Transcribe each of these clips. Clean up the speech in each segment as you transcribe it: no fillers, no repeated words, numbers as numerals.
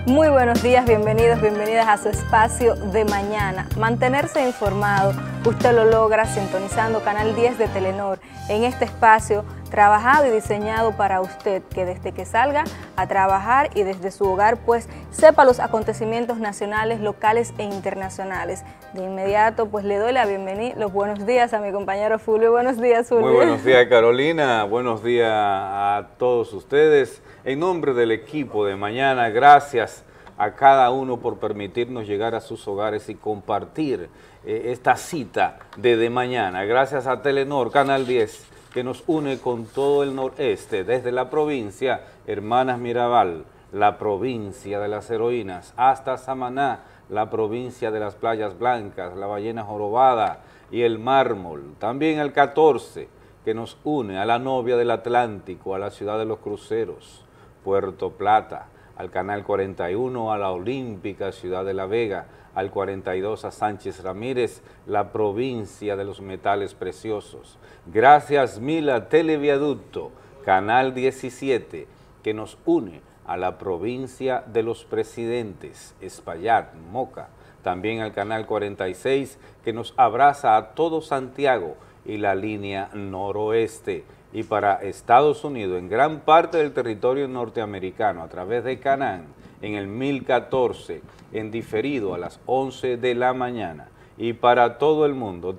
Muy buenos días, bienvenidos, bienvenidas a su espacio de mañana. Mantenerse informado, usted lo logra sintonizando Canal 10 de Telenor. En este espacio trabajado y diseñado para usted, que desde que salga a trabajar y desde su hogar, pues sepa los acontecimientos nacionales, locales e internacionales. De inmediato, pues le doy la bienvenida, los buenos días a mi compañero Fulvio. Buenos días, Fulvio. Muy buenos días, Carolina. Buenos días a todos ustedes. En nombre del equipo de mañana, gracias a cada uno por permitirnos llegar a sus hogares y compartir esta cita de mañana. Gracias a Telenor, Canal 10, que nos une con todo el noreste, desde la provincia Hermanas Mirabal, la provincia de las heroínas, hasta Samaná, la provincia de las playas blancas, la ballena jorobada y el mármol. También el 14, que nos une a la novia del Atlántico, a la ciudad de los cruceros, Puerto Plata, al Canal 41, a la Olímpica, Ciudad de la Vega, al 42 a Sánchez Ramírez, la provincia de los metales preciosos. Gracias mil a Televiaducto, Canal 17, que nos une a la provincia de los presidentes, Espaillat, Moca. También al Canal 46, que nos abraza a todo Santiago y la línea noroeste. Y para Estados Unidos, en gran parte del territorio norteamericano, a través de Canán, en el 1014, en diferido a las 11 de la mañana. Y para todo el mundo,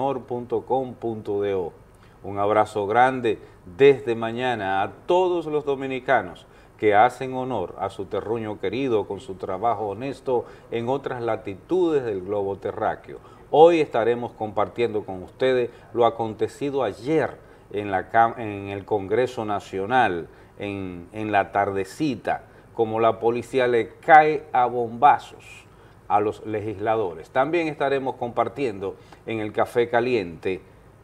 telenor.com.do. Un abrazo grande desde mañana a todos los dominicanos que hacen honor a su terruño querido con su trabajo honesto en otras latitudes del globo terráqueo. Hoy estaremos compartiendo con ustedes lo acontecido ayer en el Congreso Nacional, en la tardecita, como la policía le cae a bombazos a los legisladores. También estaremos compartiendo en el Café Caliente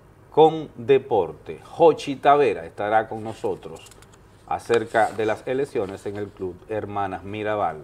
con deporte. Jochi Tavera estará con nosotros acerca de las elecciones en el Club Hermanas Mirabal.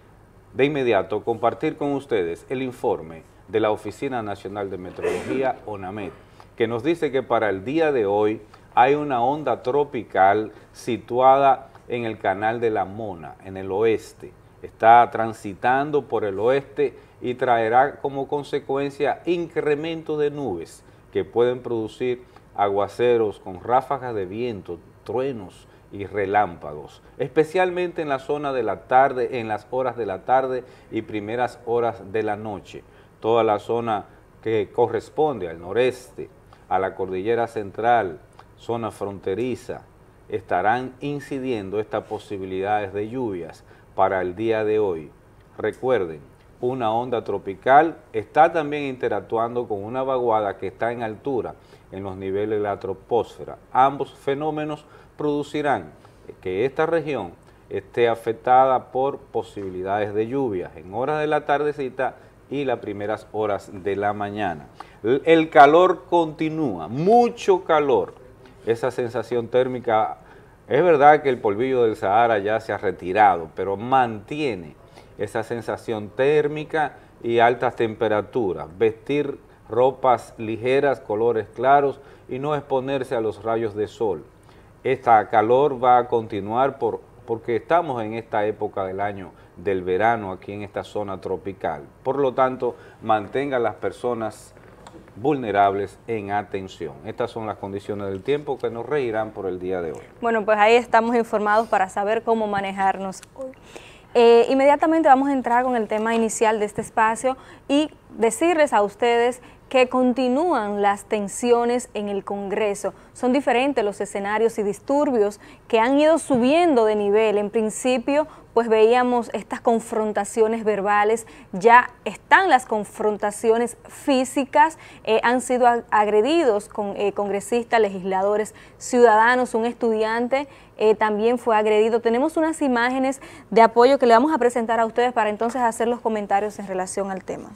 De inmediato, compartir con ustedes el informe de la Oficina Nacional de Meteorología, ONAMET, que nos dice que para el día de hoy hay una onda tropical situada en el Canal de la Mona, en el oeste. Está transitando por el oeste y traerá como consecuencia incremento de nubes que pueden producir aguaceros con ráfagas de viento, truenos y relámpagos, especialmente en la zona de la tarde, en las horas de la tarde y primeras horas de la noche. Toda la zona que corresponde al noreste, a la cordillera central, zona fronteriza, estarán incidiendo estas posibilidades de lluvias para el día de hoy. Recuerden, una onda tropical está también interactuando con una vaguada que está en altura en los niveles de la troposfera. Ambos fenómenos producirán que esta región esté afectada por posibilidades de lluvias en horas de la tardecita y las primeras horas de la mañana. El calor continúa, mucho calor. Esa sensación térmica, es verdad que el polvillo del Sahara ya se ha retirado, pero mantiene esa sensación térmica y altas temperaturas. Vestir ropas ligeras, colores claros y no exponerse a los rayos de sol. Esta calor va a continuar porque estamos en esta época del año del verano aquí en esta zona tropical. Por lo tanto, mantenga a las personas vulnerables en atención. Estas son las condiciones del tiempo que nos regirán por el día de hoy. Bueno, pues ahí estamos informados para saber cómo manejarnos hoy. Inmediatamente vamos a entrar con el tema inicial de este espacio y decirles a ustedes que continúan las tensiones en el Congreso. Son diferentes los escenarios y disturbios que han ido subiendo de nivel. En principio, pues veíamos estas confrontaciones verbales, ya están las confrontaciones físicas, han sido agredidos con congresistas, legisladores, ciudadanos, un estudiante también fue agredido. Tenemos unas imágenes de apoyo que le vamos a presentar a ustedes para entonces hacer los comentarios en relación al tema.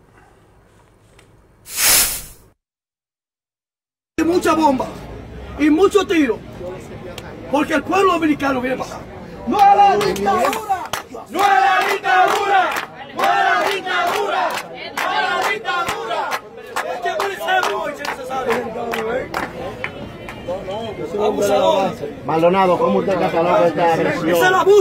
Mucha bomba y mucho tiro, porque el pueblo dominicano viene para acá. ¡No a la dictadura! ¡No a la dictadura! ¡No a la dictadura! ¡No a la dictadura! Es que merecemos hoy, si es necesario. Abusador. Maldonado, ¿cómo usted cataloga esta agresión? Es el abuso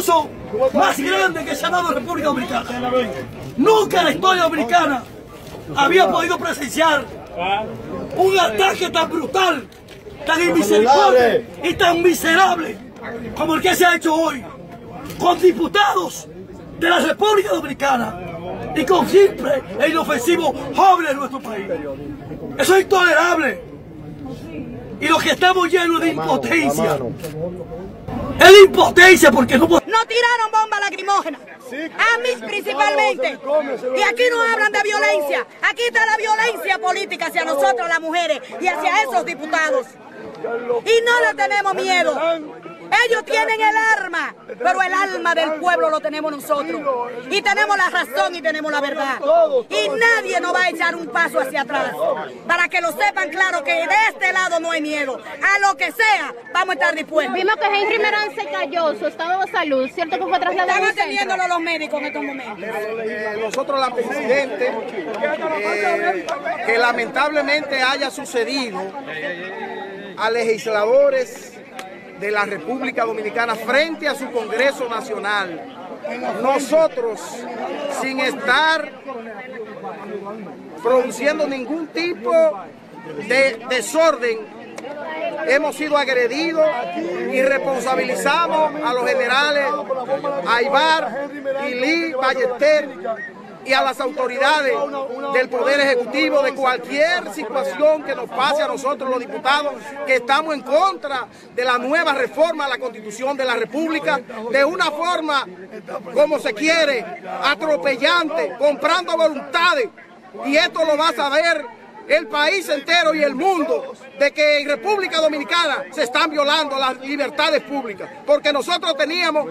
más grande que se ha dado en República Dominicana. Nunca en la historia dominicana había podido presenciar un ataque tan brutal, tan inmisericordiable y tan miserable como el que se ha hecho hoy, con diputados de la República Dominicana y con simples e inofensivos jóvenes de nuestro país. Eso es intolerable. Y los que estamos llenos de impotencia. Es de impotencia porque no podemos. Nos tiraron bombas lacrimógenas, a mí principalmente. Y aquí no hablan de violencia. Aquí está la violencia política hacia nosotros las mujeres y hacia esos diputados. Y no le tenemos miedo. Ellos tienen el arma, pero el alma del pueblo lo tenemos nosotros. Y tenemos la razón y tenemos la verdad. Y nadie nos va a echar un paso hacia atrás. Para que lo sepan claro que de este lado no hay miedo. A lo que sea, vamos a estar dispuestos. Vimos que Henry Merán se cayó, su estado de salud, ¿cierto que fue trasladado? Están atendiéndolo los médicos en estos momentos. Nosotros la presidente, que lamentablemente haya sucedido a legisladores de la República Dominicana frente a su Congreso Nacional. Nosotros, sin estar produciendo ningún tipo de desorden, hemos sido agredidos y responsabilizamos a los generales Aybar y Lee Ballester y a las autoridades del Poder Ejecutivo de cualquier situación que nos pase a nosotros los diputados que estamos en contra de la nueva reforma a la Constitución de la República, de una forma como se quiere, atropellante, comprando voluntades, y esto lo va a saber el país entero y el mundo, de que en República Dominicana se están violando las libertades públicas, porque nosotros tenemos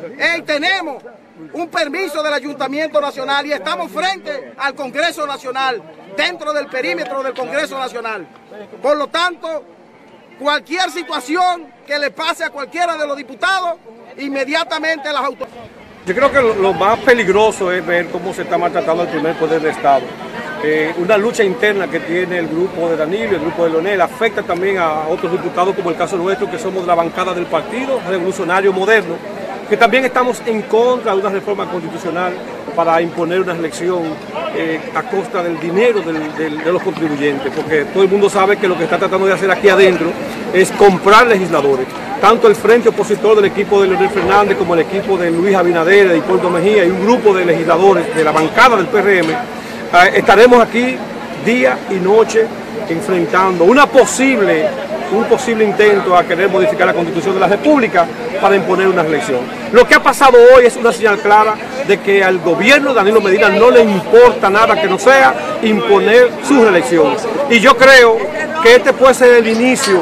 un permiso del Ayuntamiento Nacional y estamos frente al Congreso Nacional, dentro del perímetro del Congreso Nacional. Por lo tanto, cualquier situación que le pase a cualquiera de los diputados, inmediatamente las autoridades. Yo creo que lo más peligroso es ver cómo se está maltratando el primer poder del Estado. Una lucha interna que tiene el grupo de Danilo, el grupo de Leonel, afecta también a otros diputados, como el caso nuestro, que somos de la bancada del Partido Revolucionario Moderno, que también estamos en contra de una reforma constitucional para imponer una elección a costa del dinero de los contribuyentes, porque todo el mundo sabe que lo que está tratando de hacer aquí adentro es comprar legisladores. Tanto el frente opositor del equipo de Leonel Fernández como el equipo de Luis Abinader, de Hipólito Mejía y un grupo de legisladores de la bancada del PRM, estaremos aquí día y noche enfrentando un posible intento a querer modificar la Constitución de la República para imponer una elección. Lo que ha pasado hoy es una señal clara de que al gobierno de Danilo Medina no le importa nada que no sea imponer su reelección. Y yo creo que este puede ser el inicio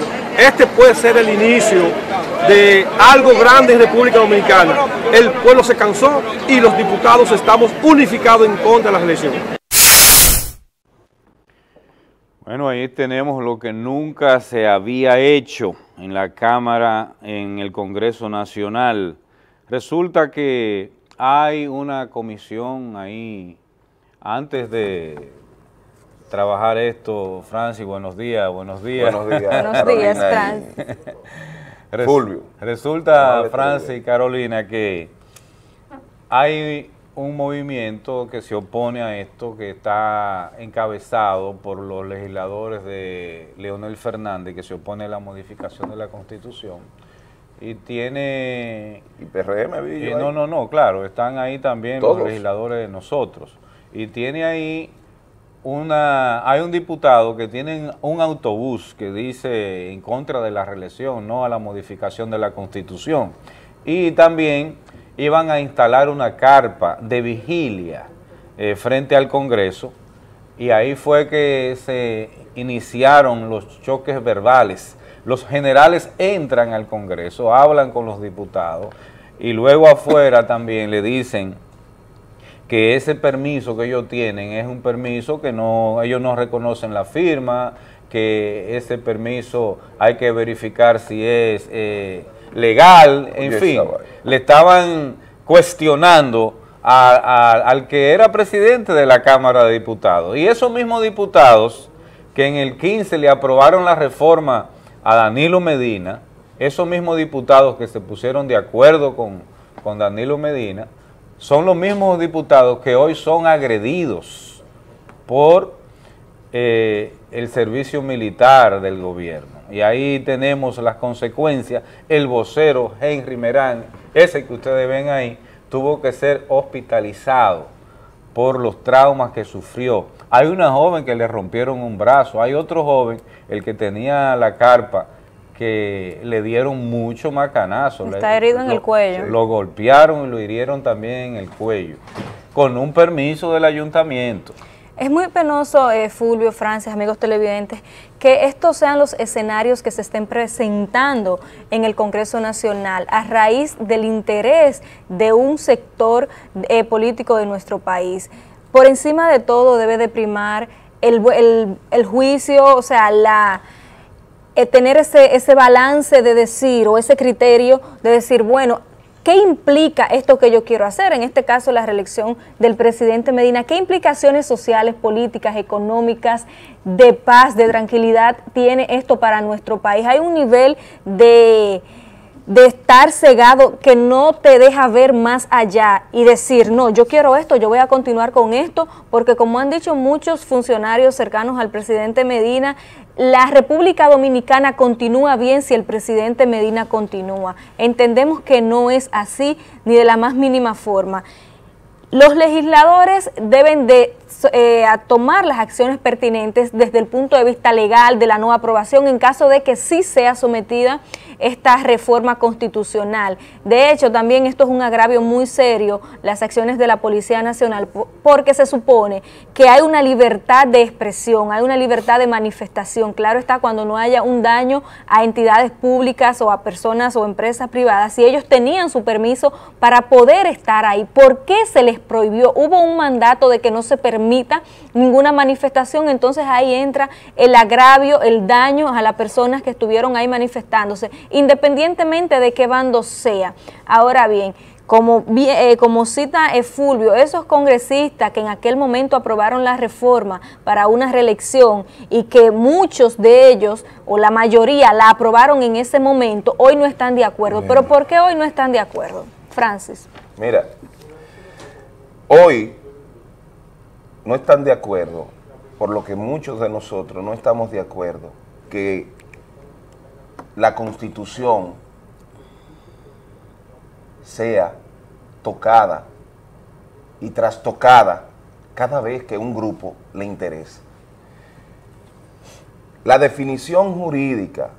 de algo grande en República Dominicana. El pueblo se cansó y los diputados estamos unificados en contra de la reelección. Bueno, ahí tenemos lo que nunca se había hecho en la Cámara, en el Congreso Nacional. Resulta que hay una comisión ahí, antes de trabajar esto, Francis, buenos días. Buenos días, Francis. Fulvio. Resulta, Francis y Carolina, que hay un movimiento que se opone a esto, que está encabezado por los legisladores de Leonel Fernández, que se opone a la modificación de la Constitución, y tiene... ¿Y PRM? No, claro, están ahí también todos los legisladores de nosotros, y tiene ahí hay un diputado que tiene un autobús que dice en contra de la reelección, no a la modificación de la Constitución, y también iban a instalar una carpa de vigilia frente al Congreso, y ahí fue que se iniciaron los choques verbales. Los generales entran al Congreso, hablan con los diputados, y luego afuera también le dicen que ese permiso que ellos tienen es un permiso que ellos no reconocen la firma, que ese permiso hay que verificar si es legal, en fin, le estaban cuestionando al que era presidente de la Cámara de Diputados. Y esos mismos diputados que en el 15 le aprobaron la reforma a Danilo Medina, esos mismos diputados que se pusieron de acuerdo con Danilo Medina, son los mismos diputados que hoy son agredidos por el servicio militar del gobierno. Y ahí tenemos las consecuencias. El vocero Henry Merán, ese que ustedes ven ahí, tuvo que ser hospitalizado por los traumas que sufrió. Hay una joven que le rompieron un brazo, hay otro joven, el que tenía la carpa, que le dieron mucho macanazo. Está herido en el cuello. Lo golpearon y lo hirieron también en el cuello, con un permiso del ayuntamiento. Es muy penoso, Fulvio, Francis, amigos televidentes, que estos sean los escenarios que se estén presentando en el Congreso Nacional a raíz del interés de un sector político de nuestro país. Por encima de todo debe de primar el juicio, o sea, tener ese balance de decir, o ese criterio de decir, bueno, ¿qué implica esto que yo quiero hacer? En este caso, la reelección del presidente Medina. ¿Qué implicaciones sociales, políticas, económicas, de paz, de tranquilidad tiene esto para nuestro país? Hay un nivel de estar cegado que no te deja ver más allá y decir, no, yo quiero esto, yo voy a continuar con esto, porque como han dicho muchos funcionarios cercanos al presidente Medina, la República Dominicana continúa bien si el presidente Medina continúa. Entendemos que no es así ni de la más mínima forma. Los legisladores deben de tomar las acciones pertinentes desde el punto de vista legal de la no aprobación en caso de que sí sea sometida esta reforma constitucional. De hecho, también esto es un agravio muy serio, las acciones de la Policía Nacional, porque se supone que hay una libertad de expresión, hay una libertad de manifestación. Claro está, cuando no haya un daño a entidades públicas o a personas o empresas privadas, si ellos tenían su permiso para poder estar ahí, ¿por qué se les prohibió? Hubo un mandato de que no se permita ninguna manifestación, entonces ahí entra el agravio, el daño a las personas que estuvieron ahí manifestándose, independientemente de qué bando sea. Ahora bien, como cita Fulvio, esos congresistas que en aquel momento aprobaron la reforma para una reelección y que muchos de ellos, o la mayoría, la aprobaron en ese momento, hoy no están de acuerdo. Bien. ¿Pero por qué hoy no están de acuerdo? Francis. Mira, hoy no están de acuerdo, por lo que muchos de nosotros no estamos de acuerdo, que la Constitución sea tocada y trastocada cada vez que un grupo le interese. La definición jurídica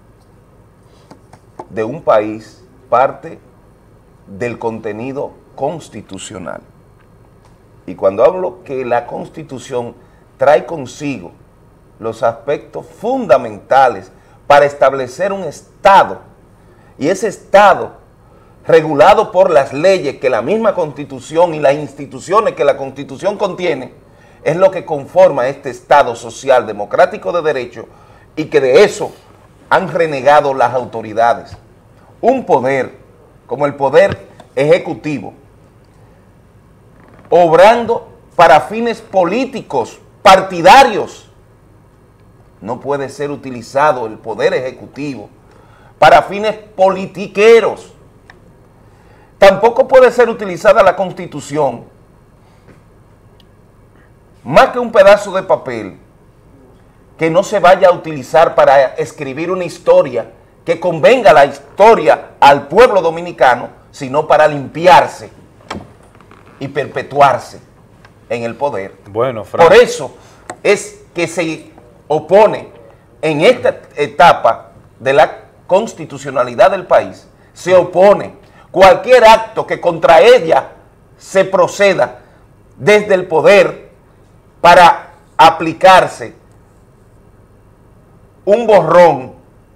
de un país parte del contenido constitucional. Y cuando hablo que la Constitución trae consigo los aspectos fundamentales para establecer un Estado, y ese Estado regulado por las leyes que la misma Constitución y las instituciones que la Constitución contiene, es lo que conforma este Estado social democrático de derecho, y que de eso han renegado las autoridades. Un poder como el poder ejecutivo, obrando para fines políticos, partidarios, no puede ser utilizado el poder ejecutivo para fines politiqueros. Tampoco puede ser utilizada la Constitución más que un pedazo de papel que no se vaya a utilizar para escribir una historia que convenga la historia al pueblo dominicano, sino para limpiarse y perpetuarse en el poder. Bueno, Frank. Por eso es que se opone en esta etapa de la constitucionalidad del país, se opone cualquier acto que contra ella se proceda desde el poder para aplicarse un borrón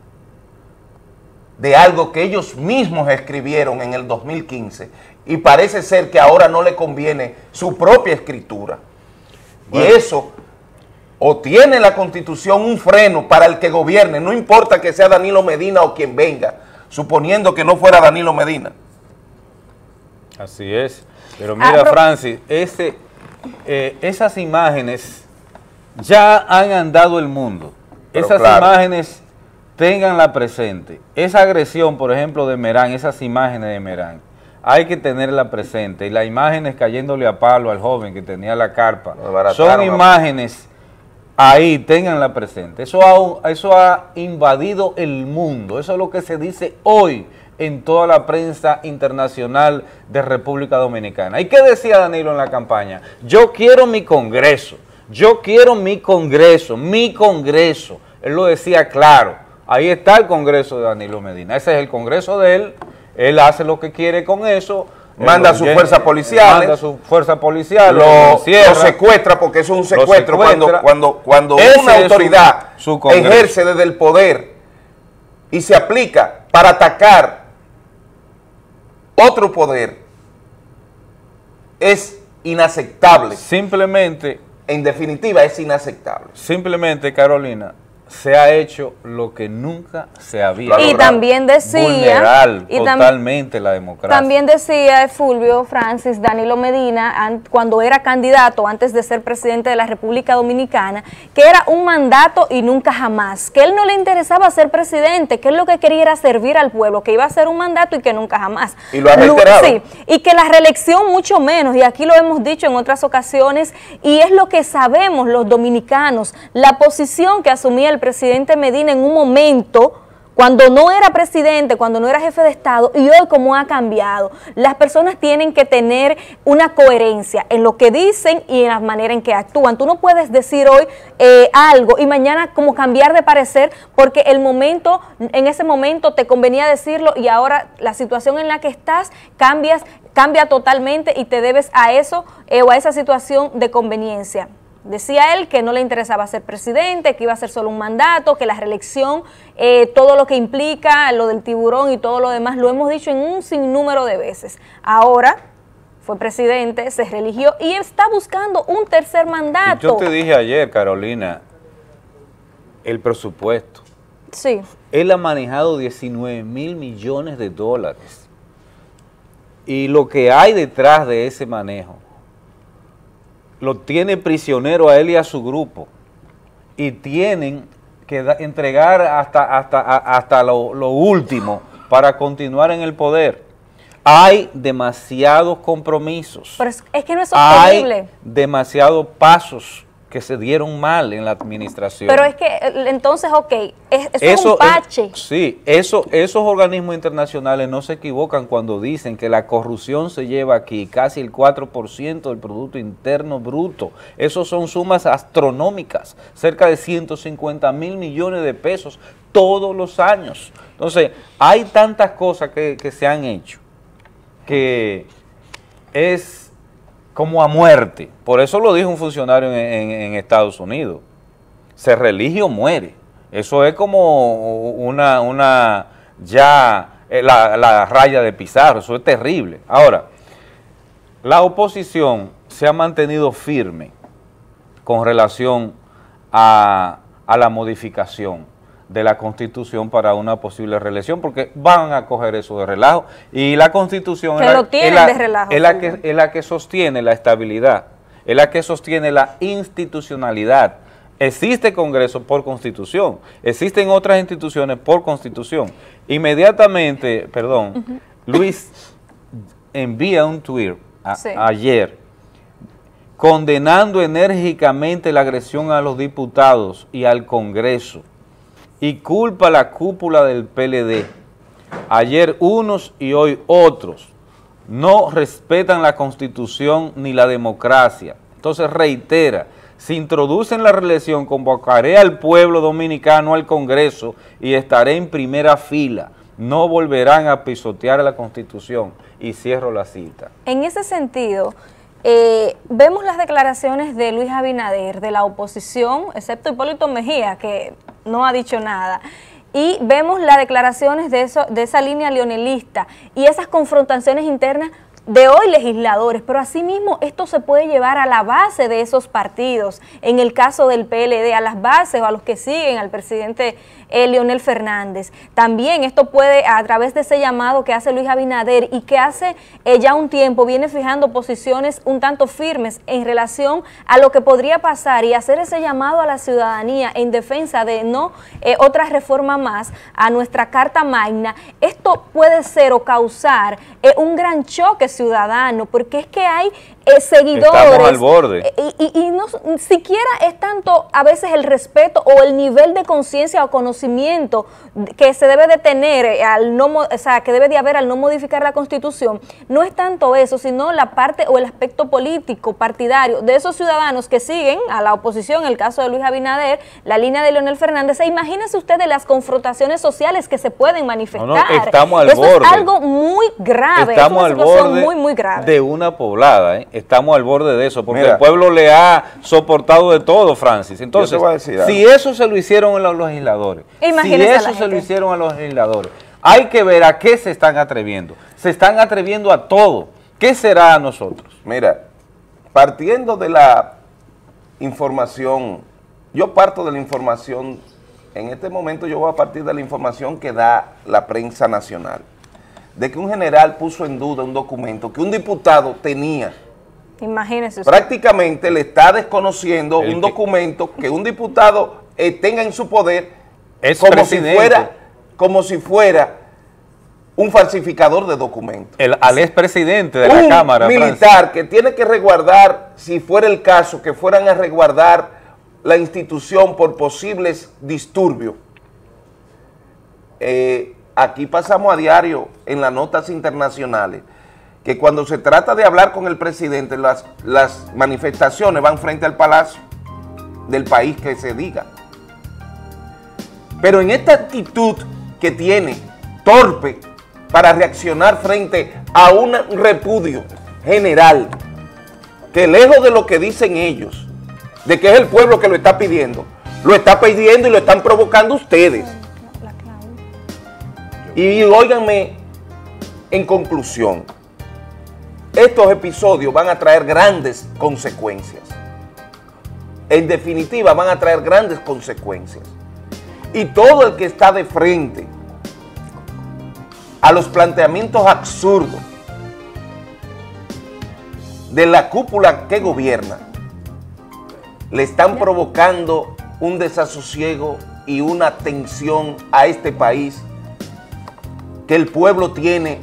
de algo que ellos mismos escribieron en el 2015 y parece ser que ahora no le conviene su propia escritura. Bueno. Y eso, o tiene la Constitución un freno para el que gobierne, no importa que sea Danilo Medina o quien venga, suponiendo que no fuera Danilo Medina. Así es. Pero mira, Francis, esas imágenes ya han andado el mundo. Pero esas imágenes, ténganla presente. Esa agresión, por ejemplo, de Merán, esas imágenes de Merán, hay que tenerla presente. Y las imágenes cayéndole a palo al joven que tenía la carpa, son imágenes, ahí, ténganla presente. Eso ha invadido el mundo. Eso es lo que se dice hoy en toda la prensa internacional de República Dominicana. ¿Y qué decía Danilo en la campaña? Yo quiero mi Congreso, yo quiero mi Congreso, mi Congreso. Él lo decía claro. Ahí está el Congreso de Danilo Medina. Ese es el Congreso de él hace lo que quiere con eso. Manda sus fuerzas policiales. Manda su fuerza policial. Lo secuestra, porque eso es un secuestro. Cuando una autoridad ejerce desde el poder y se aplica para atacar otro poder, es inaceptable. Simplemente, en definitiva, es inaceptable. Simplemente, Carolina, se ha hecho lo que nunca se había hecho. Y también decía, vulnerar totalmente la democracia. También decía Fulvio Francis Danilo Medina, cuando era candidato, antes de ser presidente de la República Dominicana, que era un mandato y nunca jamás, que él no le interesaba ser presidente, que él lo que quería era servir al pueblo, que iba a ser un mandato y que nunca jamás. Y lo ha reiterado. Sí, y que la reelección mucho menos, y aquí lo hemos dicho en otras ocasiones, y es lo que sabemos los dominicanos, la posición que asumía el presidente Medina en un momento cuando no era presidente, cuando no era jefe de Estado, y hoy cómo ha cambiado. Las personas tienen que tener una coherencia en lo que dicen y en la manera en que actúan. Tú no puedes decir hoy algo y mañana como cambiar de parecer porque en ese momento te convenía decirlo y ahora la situación en la que estás cambia totalmente y te debes a eso o a esa situación de conveniencia. Decía él que no le interesaba ser presidente, que iba a ser solo un mandato, que la reelección, todo lo que implica, lo del tiburón y todo lo demás, lo hemos dicho en un sinnúmero de veces. Ahora fue presidente, se reeligió y está buscando un tercer mandato. Yo te dije ayer, Carolina, el presupuesto. Sí. Él ha manejado 19 mil millones de dólares. Y lo que hay detrás de ese manejo lo tiene prisionero a él y a su grupo, y tienen que entregar hasta lo último para continuar en el poder. Hay demasiados compromisos. Pero es que no es sostenible. Hay demasiados pasos que se dieron mal en la administración. Pero es que entonces, ok, eso es un parche. Sí, esos organismos internacionales no se equivocan cuando dicen que la corrupción se lleva aquí casi el 4% del Producto Interno Bruto. Esos son sumas astronómicas, cerca de 150 mil millones de pesos todos los años. Entonces, hay tantas cosas que se han hecho que es como a muerte. Por eso lo dijo un funcionario en Estados Unidos. Se reelige o muere. Eso es como la raya de Pizarro. Eso es terrible. Ahora, la oposición se ha mantenido firme con relación a la modificación de la Constitución para una posible reelección, porque van a coger eso de relajo, y la Constitución es la que sostiene la estabilidad, es la que sostiene la institucionalidad. Existe Congreso por Constitución, existen otras instituciones por Constitución. Inmediatamente, Luis envía un tweet ayer condenando enérgicamente la agresión a los diputados y al Congreso, y culpa a la cúpula del PLD. Ayer unos y hoy otros no respetan la Constitución ni la democracia. Entonces reitera, si introducen la reelección, convocaré al pueblo dominicano al Congreso y estaré en primera fila. No volverán a pisotear la Constitución. Y cierro la cita. En ese sentido, vemos las declaraciones de Luis Abinader, de la oposición, excepto Hipólito Mejía, que no ha dicho nada, y vemos las declaraciones de esa línea leonelista y esas confrontaciones internas de hoy legisladores, pero asimismo esto se puede llevar a la base de esos partidos, en el caso del PLD, a las bases o a los que siguen al presidente Leonel Fernández. También esto puede, a través de ese llamado que hace Luis Abinader y que hace ya un tiempo, viene fijando posiciones un tanto firmes en relación a lo que podría pasar y hacer ese llamado a la ciudadanía en defensa de no otra reforma más a nuestra Carta Magna. Esto puede ser o causar un gran choque ciudadano, porque es que hay seguidores. Estamos al borde. Y no siquiera es tanto a veces el respeto o el nivel de conciencia o conocimiento que se debe de tener al no, o sea, que debe de haber al no modificar la Constitución. No es tanto eso, sino la parte o el aspecto político, partidario de esos ciudadanos que siguen a la oposición, en el caso de Luis Abinader, la línea de Leonel Fernández. Imagínense ustedes las confrontaciones sociales que se pueden manifestar. No, estamos al Eso borde. Es algo muy grave. Estamos es una al situación borde muy grave. de una poblada, Estamos al borde de eso, porque Mira, el pueblo le ha soportado de todo, Francis. Entonces, yo te voy a decir si eso se lo hicieron a los legisladores, Imagínense si a eso la se lo gente. hicieron a los legisladores, hay que ver a qué se están atreviendo. Se están atreviendo a todo. ¿Qué será a nosotros? Mira, partiendo de la información, yo parto de la información, en este momento yo voy a partir de la información que da la prensa nacional, de que un general puso en duda un documento que un diputado tenía. Imagínese usted. Prácticamente le está desconociendo El un que- documento que un diputado tenga en su poder Es como presidente. como si fuera un falsificador de documentos. Al expresidente de la Un Cámara, militar Francis. que tiene que resguardar, si fuera el caso, que fueran a resguardar la institución por posibles disturbios. Aquí pasamos a diario en las notas internacionales que cuando se trata de hablar con el presidente, las manifestaciones van frente al palacio del país que se diga. Pero en esta actitud que tiene, torpe, para reaccionar frente a un repudio general, que lejos de lo que dicen ellos, de que es el pueblo que lo está pidiendo y lo están provocando ustedes. Y óiganme, en conclusión, estos episodios van a traer grandes consecuencias. En definitiva, van a traer grandes consecuencias. Y todo el que está de frente a los planteamientos absurdos de la cúpula que gobierna, le están provocando un desasosiego y una tensión a este país que el pueblo tiene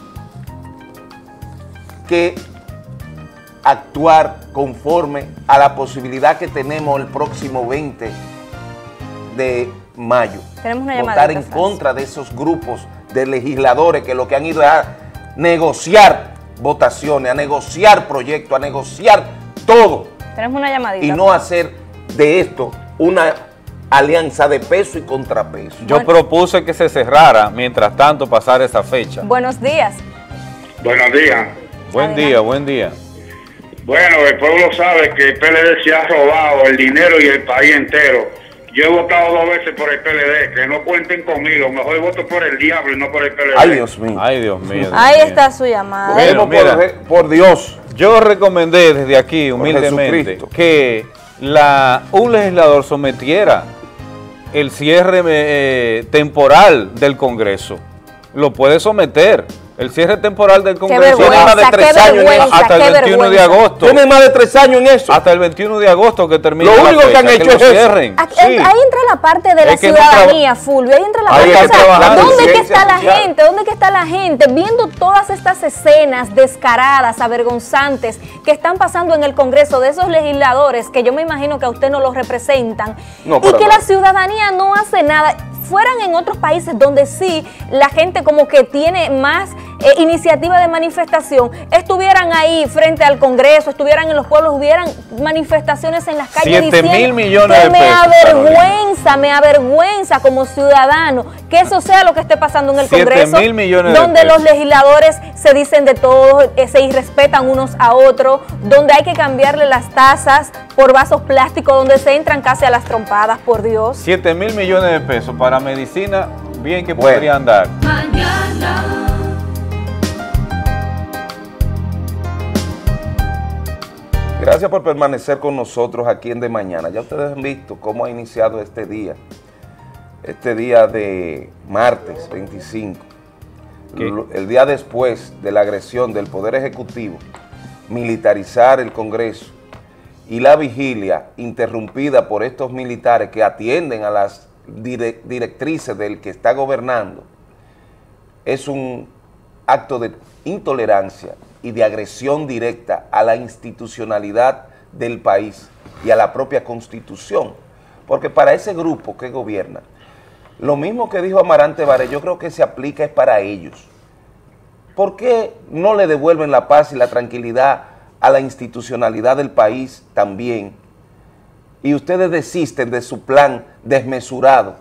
que actuar conforme a la posibilidad que tenemos el próximo 20 de mayo. Tenemos una Votar llamadita, en Francis. contra de esos grupos de legisladores que lo que han ido es a negociar votaciones, a negociar proyectos, a negociar todo Tenemos una llamadita. y no hacer de esto una alianza de peso y contrapeso. Yo propuse que se cerrara, mientras tanto pasar esa fecha. Buenos días. Buenos días. Buen Adelante. día, buen día. Bueno, el pueblo sabe que el PLD se ha robado el dinero y el país entero. Yo he votado 2 veces por el PLD, que no cuenten conmigo. Mejor voto por el diablo y no por el PLD. Ay, Dios mío. Ay, Dios mío. Dios Ahí mío. está su llamada. Bueno, Vemos mira. por Dios. Yo recomendé desde aquí, Por humildemente, Jesucristo. que un legislador sometiera el cierre temporal del Congreso. Lo puede someter. El cierre temporal del Congreso tiene más de vergüenza, 3 qué años vergüenza, hasta el qué 21 de vergüenza. agosto. Tiene más de 3 años en eso. Hasta el 21 de agosto que termine Lo la único que fecha, han hecho lo es eso. cierren. Ahí Sí. entra la parte de la Es que no ciudadanía, Fulvio. Ahí entra la Hay parte. que O sea, trabajar. ¿dónde que Conciencia está la social. gente? ¿Dónde que está la gente viendo todas estas escenas descaradas, avergonzantes que están pasando en el Congreso de esos legisladores que yo me imagino que a usted no los representan No, y para que nada. la ciudadanía no hace nada? Fueran en otros países donde sí la gente como que tiene más iniciativa de manifestación, estuvieran ahí frente al Congreso, estuvieran en los pueblos, hubieran manifestaciones en las calles 7.000 millones que de me pesos, me avergüenza como ciudadano que eso sea lo que esté pasando en el 7.000 Congreso, millones de donde pesos. los legisladores se dicen de todo, se irrespetan unos a otros, donde hay que cambiarle las tazas por vasos plásticos, donde se entran casi a las trompadas, por Dios. 7.000 millones de pesos para medicina, bien que Bueno. podrían dar. Gracias por permanecer con nosotros aquí en De Mañana. Ya ustedes han visto cómo ha iniciado este día. este día de martes 25, el día después de la agresión del Poder Ejecutivo, militarizar el Congreso y la vigilia interrumpida por estos militares que atienden a las directrices del que está gobernando, es un acto de intolerancia y de agresión directa a la institucionalidad del país y a la propia Constitución, porque para ese grupo que gobierna, lo mismo que dijo Amarante Baré, yo creo que se aplica es para ellos. ¿Por qué no le devuelven la paz y la tranquilidad a la institucionalidad del país también? Y ustedes desisten de su plan desmesurado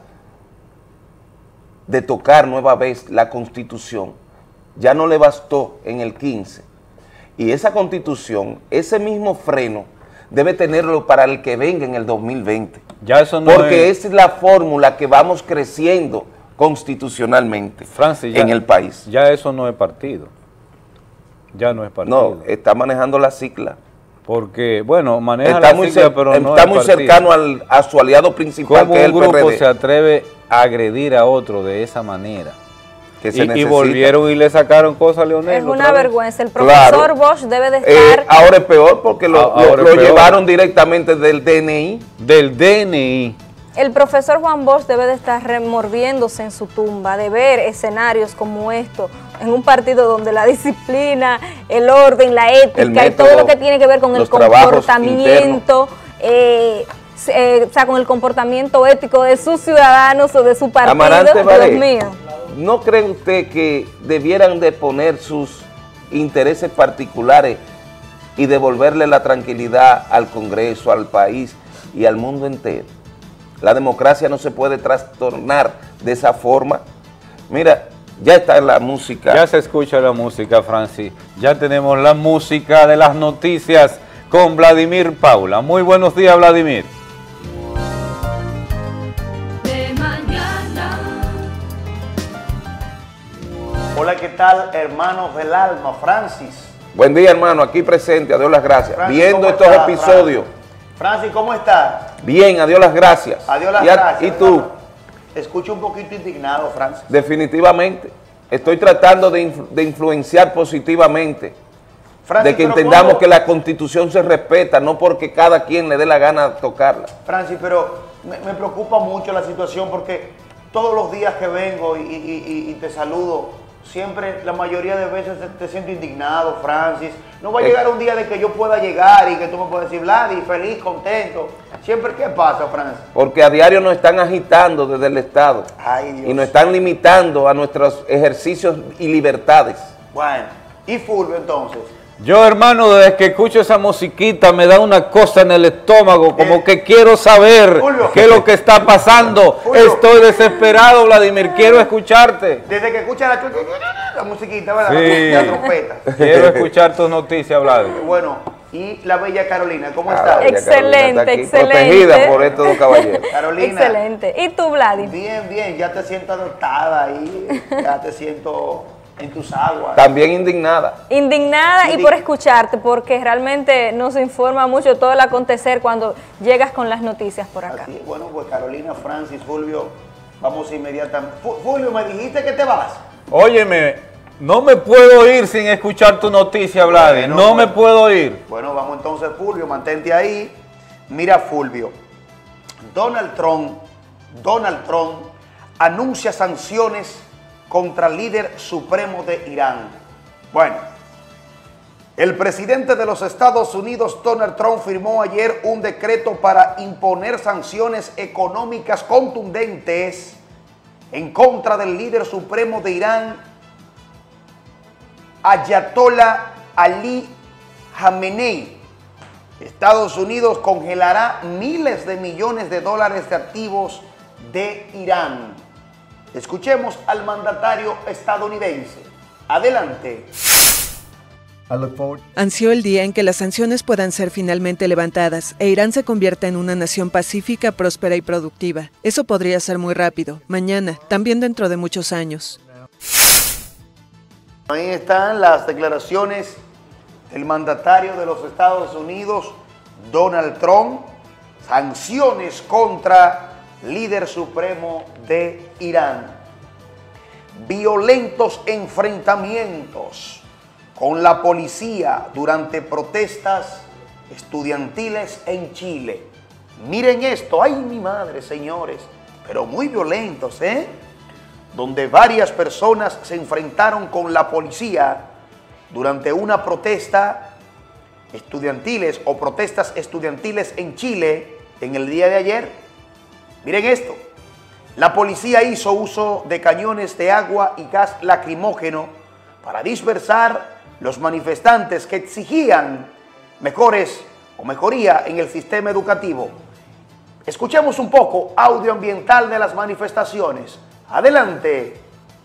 de tocar nueva vez la Constitución. Ya no le bastó en el 15. Y esa Constitución, ese mismo freno, debe tenerlo para el que venga en el 2020. Ya eso no porque es la fórmula que vamos creciendo constitucionalmente, Francis, en el país. Ya eso no es partido. Ya no es partido. No, está manejando la cicla. Porque, bueno, maneja la cicla, pero no está muy cercano a su aliado principal, que es el PRD. ¿Cómo un grupo se atreve a agredir a otro de esa manera? Que se y volvieron y le sacaron cosas a Leonel. Es una vergüenza. El profesor Bosch debe de estar... ahora es peor porque lo llevaron directamente del DNI. Del DNI. El profesor Juan Bosch debe de estar remordiéndose en su tumba de ver escenarios como esto en un partido donde la disciplina, el orden, la ética y todo lo que tiene que ver con el comportamiento, o sea, con el comportamiento ético de sus ciudadanos o de su partido. Amarante Baré, Dios mío. ¿No cree usted que debieran de poner sus intereses particulares y devolverle la tranquilidad al Congreso, al país y al mundo entero? La democracia no se puede trastornar de esa forma. Mira, ya está la música. Ya se escucha la música, Francis. Ya tenemos la música de las noticias con Vladimir Paula. Muy buenos días, Vladimir. Hola, ¿qué tal, hermanos del alma? Francis. Buen día, hermano, aquí presente, a Dios las gracias. Francis, viendo estos episodios. Francis, ¿cómo estás? Bien, a Dios las gracias. A Dios las gracias. ¿Y tú? Escucho un poquito indignado, Francis. Definitivamente. Estoy tratando de influenciar positivamente. Francis, de que entendamos que la Constitución se respeta, no porque cada quien le dé la gana tocarla. Francis, pero me preocupa mucho la situación porque todos los días que vengo y te saludo, siempre, la mayoría de veces te siento indignado, Francis. No va a llegar un día de que yo pueda llegar y que tú me puedas decir, Vladi, feliz, contento. Siempre, ¿qué pasa, Francis? Porque a diario nos están agitando desde el Estado. Ay, Dios. Y nos están limitando a nuestros ejercicios y libertades. Bueno, ¿y Fulvio entonces? Yo, hermano, desde que escucho esa musiquita me da una cosa en el estómago, como que quiero saber qué es lo que está pasando. Estoy desesperado, Vladimir, quiero escucharte. Desde que escuchas la musiquita, ¿verdad? Sí. La trompeta. Quiero escuchar tus noticias, Vladimir. Bueno, y la bella Carolina, ¿cómo está? Excelente, excelente. Protegida por estos dos caballeros. Carolina. Excelente. ¿Y tú, Vladimir? Bien, bien, ya te siento adoptada ahí, ya te siento en tus aguas. También indignada. Indignada y por escucharte, porque realmente nos informa mucho todo el acontecer cuando llegas con las noticias por acá. Así, bueno, pues Carolina, Francis, Fulvio, vamos inmediatamente. Fulvio, me dijiste que te vas. Óyeme, no me puedo ir sin escuchar tu noticia, Vladimir. No me puedo ir. Bueno, vamos entonces, Fulvio, mantente ahí. Mira, Fulvio, Donald Trump anuncia sanciones contra el líder supremo de Irán. Bueno, el presidente de los Estados Unidos, Donald Trump, firmó ayer un decreto para imponer sanciones económicas contundentes en contra del líder supremo de Irán, Ayatollah Ali Khamenei. Estados Unidos congelará miles de millones de dólares de activos de Irán. Escuchemos al mandatario estadounidense. Adelante. Ansió el día en que las sanciones puedan ser finalmente levantadas e Irán se convierta en una nación pacífica, próspera y productiva. Eso podría ser muy rápido, mañana, también dentro de muchos años. Ahí están las declaraciones del mandatario de los Estados Unidos, Donald Trump. Sanciones contra líder supremo de Irán. Violentos enfrentamientos con la policía durante protestas estudiantiles en Chile. Miren esto, ay mi madre, señores, pero muy violentos, donde varias personas se enfrentaron con la policía durante una protesta estudiantiles o protestas estudiantiles en Chile en el día de ayer. Miren esto, la policía hizo uso de cañones de agua y gas lacrimógeno para dispersar los manifestantes que exigían mejoría en el sistema educativo. Escuchemos un poco audio ambiental de las manifestaciones. Adelante.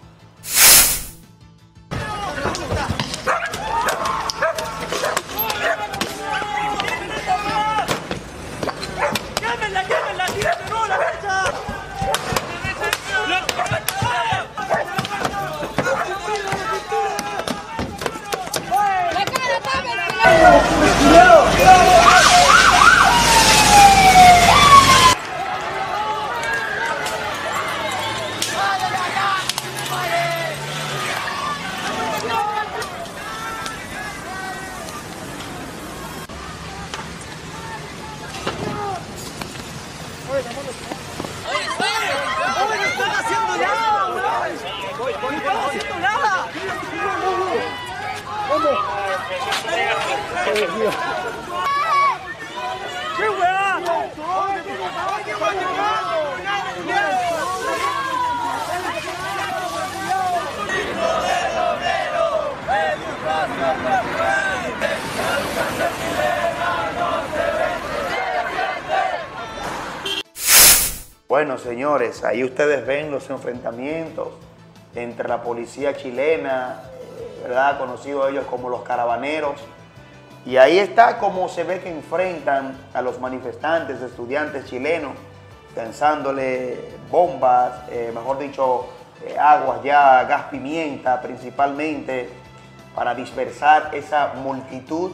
Bueno, señores, ahí ustedes ven los enfrentamientos entre la policía chilena, ¿verdad? Conocidos ellos como los caravaneros. Y ahí está como se ve que enfrentan a los manifestantes, estudiantes chilenos, lanzándole bombas, mejor dicho, aguas ya, gas pimienta principalmente, para dispersar esa multitud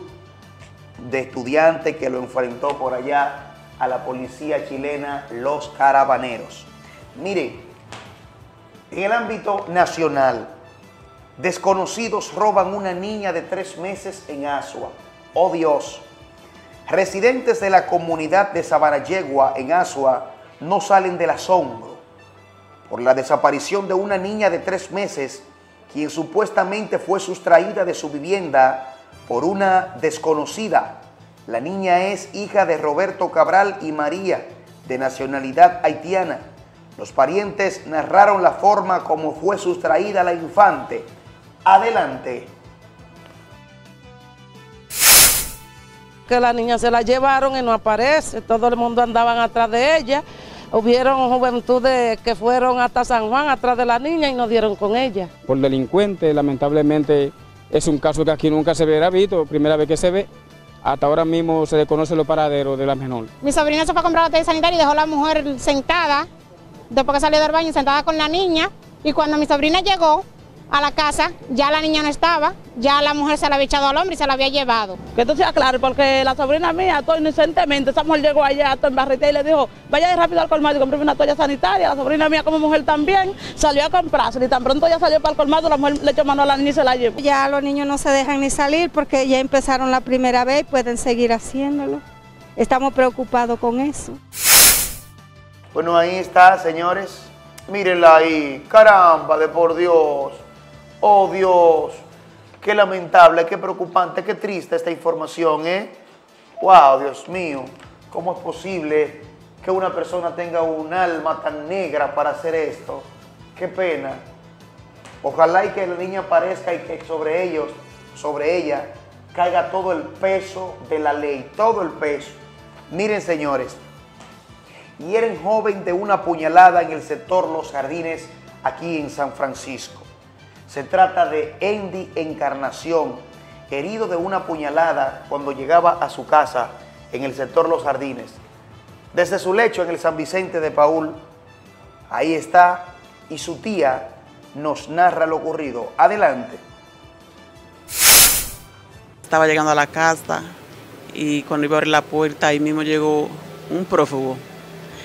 de estudiantes que lo enfrentó por allá a la policía chilena, los caravaneros. Miren, en el ámbito nacional, desconocidos roban una niña de 3 meses en Asua. ¡Oh Dios! Residentes de la comunidad de Sabanayegua en Asua no salen del asombro por la desaparición de una niña de 3 meses, quien supuestamente fue sustraída de su vivienda por una desconocida. La niña es hija de Roberto Cabral y María, de nacionalidad haitiana. Los parientes narraron la forma como fue sustraída la infante. Adelante. Que la niña se la llevaron y no aparece, todo el mundo andaban atrás de ella. Hubieron juventudes que fueron hasta San Juan atrás de la niña y no dieron con ella. Por delincuente, lamentablemente es un caso que aquí nunca se verá visto, primera vez que se ve. Hasta ahora mismo se desconoce los paraderos de la menor. Mi sobrina se fue a comprar la botella sanitaria y dejó a la mujer sentada, después que salió del baño, sentada con la niña. Y cuando mi sobrina llegó a la casa, ya la niña no estaba, ya la mujer se la había echado al hombre y se la había llevado. Que esto sea claro, porque la sobrina mía, todo inocentemente, esa mujer llegó allá, todo en barrita y le dijo, vaya rápido al colmado y compré una toalla sanitaria. La sobrina mía como mujer también salió a comprarse y tan pronto ya salió para el colmado, la mujer le echó mano a la niña y se la llevó. Ya los niños no se dejan ni salir porque ya empezaron la primera vez y pueden seguir haciéndolo. Estamos preocupados con eso. Bueno, ahí está, señores. Mírenla ahí. Caramba, de por Dios. Oh, Dios. Qué lamentable, qué preocupante, qué triste esta información, Wow, Dios mío. ¿Cómo es posible que una persona tenga un alma tan negra para hacer esto? Qué pena. Ojalá y que la niña aparezca y que sobre ella, caiga todo el peso de la ley, todo el peso. Miren, señores, hieren joven de una puñalada en el sector Los Jardines, aquí en San Francisco. Se trata de Andy Encarnación, herido de una puñalada cuando llegaba a su casa en el sector Los Jardines. Desde su lecho en el San Vicente de Paúl, ahí está, y su tía nos narra lo ocurrido. Adelante. Estaba llegando a la casa y cuando iba a abrir la puerta, ahí mismo llegó un prófugo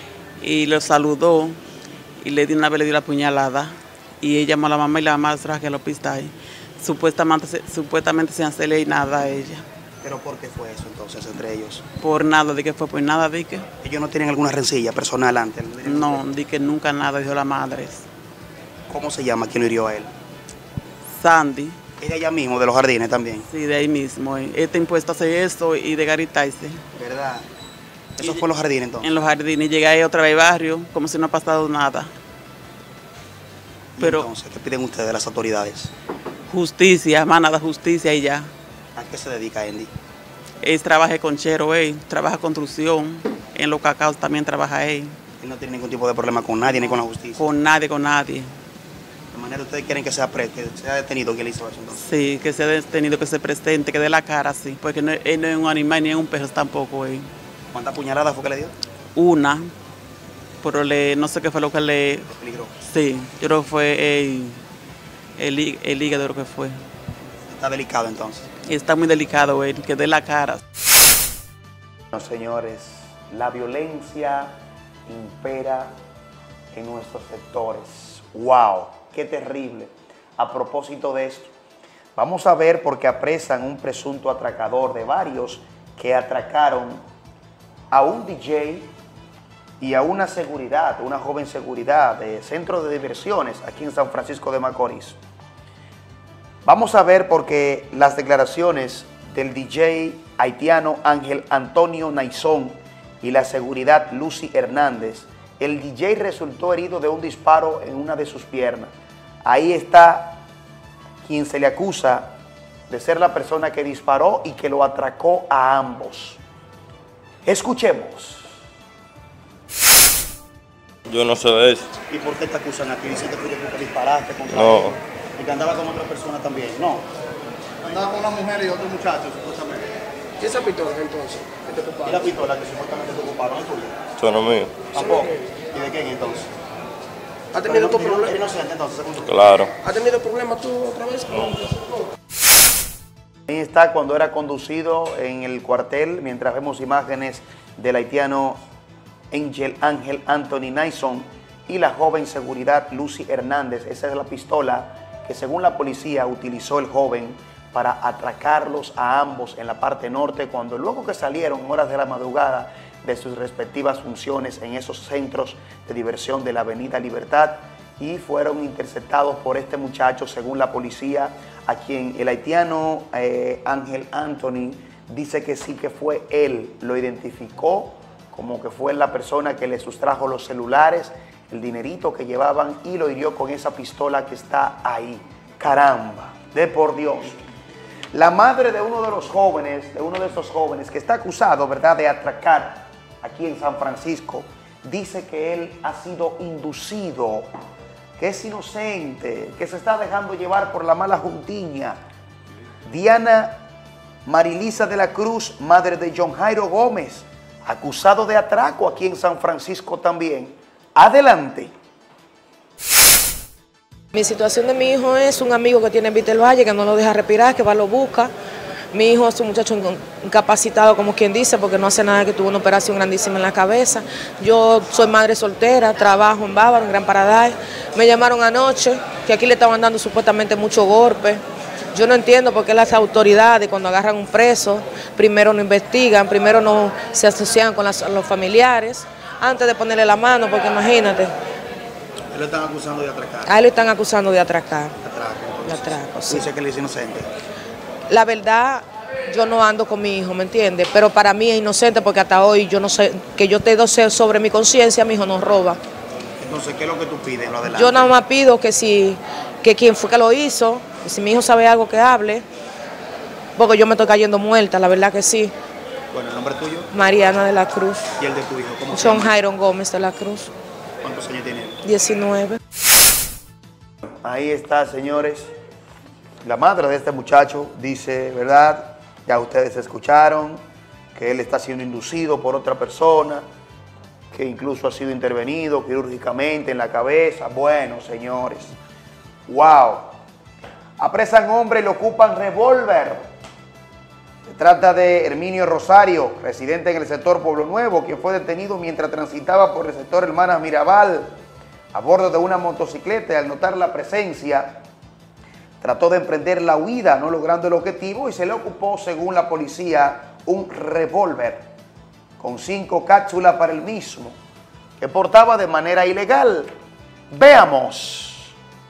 y lo saludó y le dio una vez le dio la puñalada y ella llamó a la mamá y la mamá trajo al hospital. Supuestamente sin hacerle nada a ella. ¿Pero por qué fue eso entonces entre ellos? Por nada, de que fue por nada, de que. ¿Ellos no tienen alguna rencilla personal antes? No, de que nunca nada, dijo la madre. ¿Cómo se llama? ¿Quién lo hirió a él? Sandy. ¿Es de allá mismo, de los jardines también? Sí, de ahí mismo. Está impuesto a hacer esto y de garitarse. ¿Verdad? ¿Eso fue en los jardines entonces? En los jardines. Llegué ahí otra vez al barrio, como si no ha pasado nada. Pero, entonces, ¿qué piden ustedes de las autoridades? Justicia, más nada, justicia y ya. ¿A qué se dedica Andy? Él trabaja con chero, trabaja construcción. En los cacaos también trabaja él. Él no tiene ningún tipo de problema con nadie ni con la justicia. Con nadie, con nadie. De manera ustedes quieren que sea detenido, ¿quién le hizo eso entonces? Sí, que sea detenido, que se presente, que dé la cara, sí. Porque no, él no es un animal ni es un perro tampoco. ¿Cuántas puñaladas fue que le dio? Una. Pero no sé qué fue lo que le... ¿Peligró? Sí, yo creo que fue el hígado, creo que fue. Está delicado entonces. Está muy delicado, que dé la cara. Bueno, señores, la violencia impera en nuestros sectores. ¡Wow! ¡Qué terrible! A propósito de esto, vamos a ver por qué apresan un presunto atracador de varios que atracaron a un DJ y a una seguridad, una joven seguridad de centro de diversiones aquí en San Francisco de Macorís. Vamos a ver porque las declaraciones del DJ haitiano Ángel Antonio Naison y la seguridad Lucy Hernández. El DJ resultó herido de un disparo en una de sus piernas. Ahí está quien se le acusa de ser la persona que disparó y que lo atracó a ambos. Escuchemos. Yo no sé de eso. ¿Y por qué te acusan aquí? Dicen que tú disparaste contra No. él. Y que andaba con otra persona también. No. Andaba con una mujer y otro muchacho, supuestamente. ¿Y esa pistola entonces? ¿Qué te ocuparon? ¿Y la pistola que supuestamente te ocuparon es tuya? Eso no es mío. Tampoco. ¿Y de quién entonces? ¿Ha tenido tu problema? ¿Eres inocente entonces, según tú? Claro. ¿Ha tenido problemas tú otra vez? No. Ahí está cuando era conducido en el cuartel, mientras vemos imágenes del haitiano Ángel Anthony Naison y la joven seguridad Lucy Hernández. Esa es la pistola que según la policía utilizó el joven para atracarlos a ambos en la parte norte, cuando luego que salieron horas de la madrugada de sus respectivas funciones en esos centros de diversión de la Avenida Libertad, y fueron interceptados por este muchacho, según la policía, a quien el haitiano Ángel Anthony dice que sí que fue él, lo identificó como que fue la persona que le sustrajo los celulares, el dinerito que llevaban, y lo hirió con esa pistola que está ahí. Caramba, de por Dios. La madre de uno de los jóvenes, estos jóvenes que está acusado, ¿verdad?, de atracar aquí en San Francisco, dice que él ha sido inducido, que es inocente, que se está dejando llevar por la mala juntiña. Diana Marilisa de la Cruz, madre de John Jairo Gómez, acusado de atraco aquí en San Francisco también. Adelante. Mi situación de mi hijo es un amigo que tiene en Víctor Valle, que no lo deja respirar, que va, lo busca. Mi hijo es un muchacho incapacitado, como quien dice, porque no hace nada, que tuvo una operación grandísima en la cabeza. Yo soy madre soltera, trabajo en Bávaro, en Gran Paradise. Me llamaron anoche que aquí le estaban dando supuestamente mucho golpe. Yo no entiendo por qué las autoridades, cuando agarran un preso, primero no investigan, primero no se asocian con los familiares, antes de ponerle la mano, porque imagínate. Él lo están acusando de atracar. A él lo están acusando de atracar. Atraco. De atraco, sí. Dice que él es inocente. La verdad, yo no ando con mi hijo, ¿me entiendes? Pero para mí es inocente porque hasta hoy yo no sé, que yo te doy sobre mi conciencia, mi hijo no roba. Entonces, ¿qué es lo que tú pides? Lo adelante. Yo nada más pido que quien fue que lo hizo, que si mi hijo sabe algo que hable, porque yo me estoy cayendo muerta, la verdad que sí. Bueno, ¿el nombre tuyo? Mariana de la Cruz. ¿Y el de tu hijo? ¿Cómo se John llama? Jairo Gómez de la Cruz. ¿Cuántos años tiene él? 19. Ahí está, señores. La madre de este muchacho dice, ¿verdad? Ya ustedes escucharon que él está siendo inducido por otra persona, que incluso ha sido intervenido quirúrgicamente en la cabeza. Bueno, señores, wow. Apresan hombre y le ocupan revólver. Se trata de Herminio Rosario, residente en el sector Pueblo Nuevo, quien fue detenido mientras transitaba por el sector Hermanas Mirabal a bordo de una motocicleta y al notar la presencia trató de emprender la huida, no logrando el objetivo, y se le ocupó, según la policía, un revólver con 5 cápsulas para el mismo, que portaba de manera ilegal. Veamos.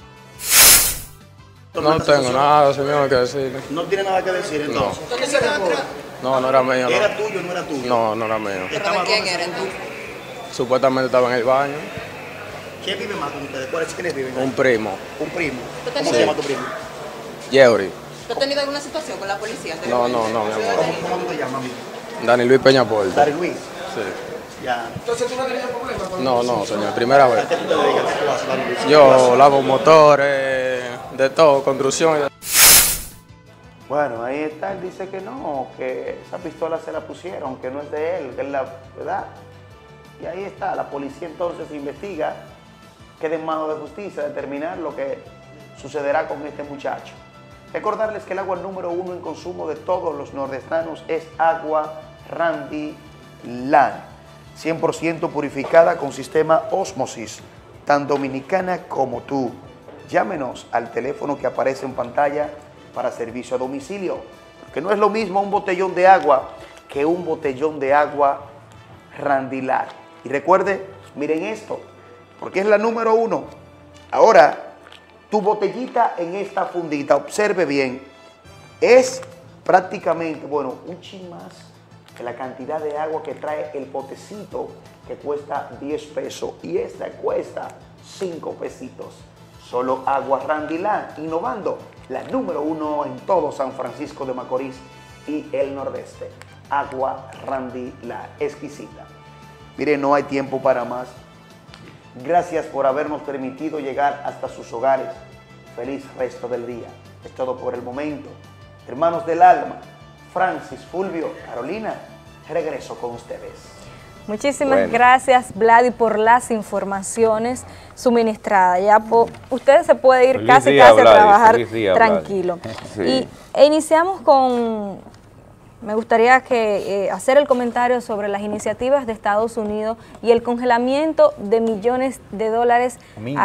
No tengo nada, señor, que decir. ¿No tiene nada que decir entonces? No, no era mío. No. ¿Era tuyo o no era tuyo? No, no era mío. ¿Pero de quién eres tú? Supuestamente estaba en el baño. ¿Quién vive más con ustedes? ¿Quiénes viven? Un primo. ¿Un primo? ¿Cómo se llama tu primo? Yeuri. ¿Tú has tenido alguna situación con la policía? No, mi amor. ¿Cómo te llamas, amigo? Dani Luis Peñaporte. ¿Dani Luis? Sí. Ya. Entonces tú no tenías problemas. No, señor, primera vez. ¿A qué tú te dedicas? ¿Qué tú haces, Dani Luis? Yo lavo motores, de todo, construcción. Bueno, ahí está, él dice que no, que esa pistola se la pusieron, que no es de él, que es la verdad. Y ahí está, la policía entonces investiga, queda en manos de justicia determinar lo que sucederá con este muchacho. Recordarles que el agua número 1 en consumo de todos los nordestanos es agua Randy Land, 100% purificada con sistema Osmosis, tan dominicana como tú. Llámenos al teléfono que aparece en pantalla para servicio a domicilio, porque no es lo mismo un botellón de agua que un botellón de agua Randy Land. Y recuerde, miren esto, porque es la número 1. Ahora, tu botellita en esta fundita, observe bien, es prácticamente, bueno, un chin más que la cantidad de agua que trae el potecito, que cuesta 10 pesos, y esta cuesta 5 pesitos. Solo agua Randy Land, innovando, la número 1 en todo San Francisco de Macorís y el Nordeste. Agua Randy Land, exquisita. Mire, no hay tiempo para más. Gracias por habernos permitido llegar hasta sus hogares. Feliz resto del día. Es todo por el momento. Hermanos del alma, Francis, Fulvio, Carolina, regreso con ustedes. Muchísimas gracias, Vladi, por las informaciones suministradas. Ya usted se puede ir casi a trabajar tranquilo. Sí. Iniciamos con... Me gustaría hacer el comentario sobre las iniciativas de Estados Unidos y el congelamiento de millones de dólares,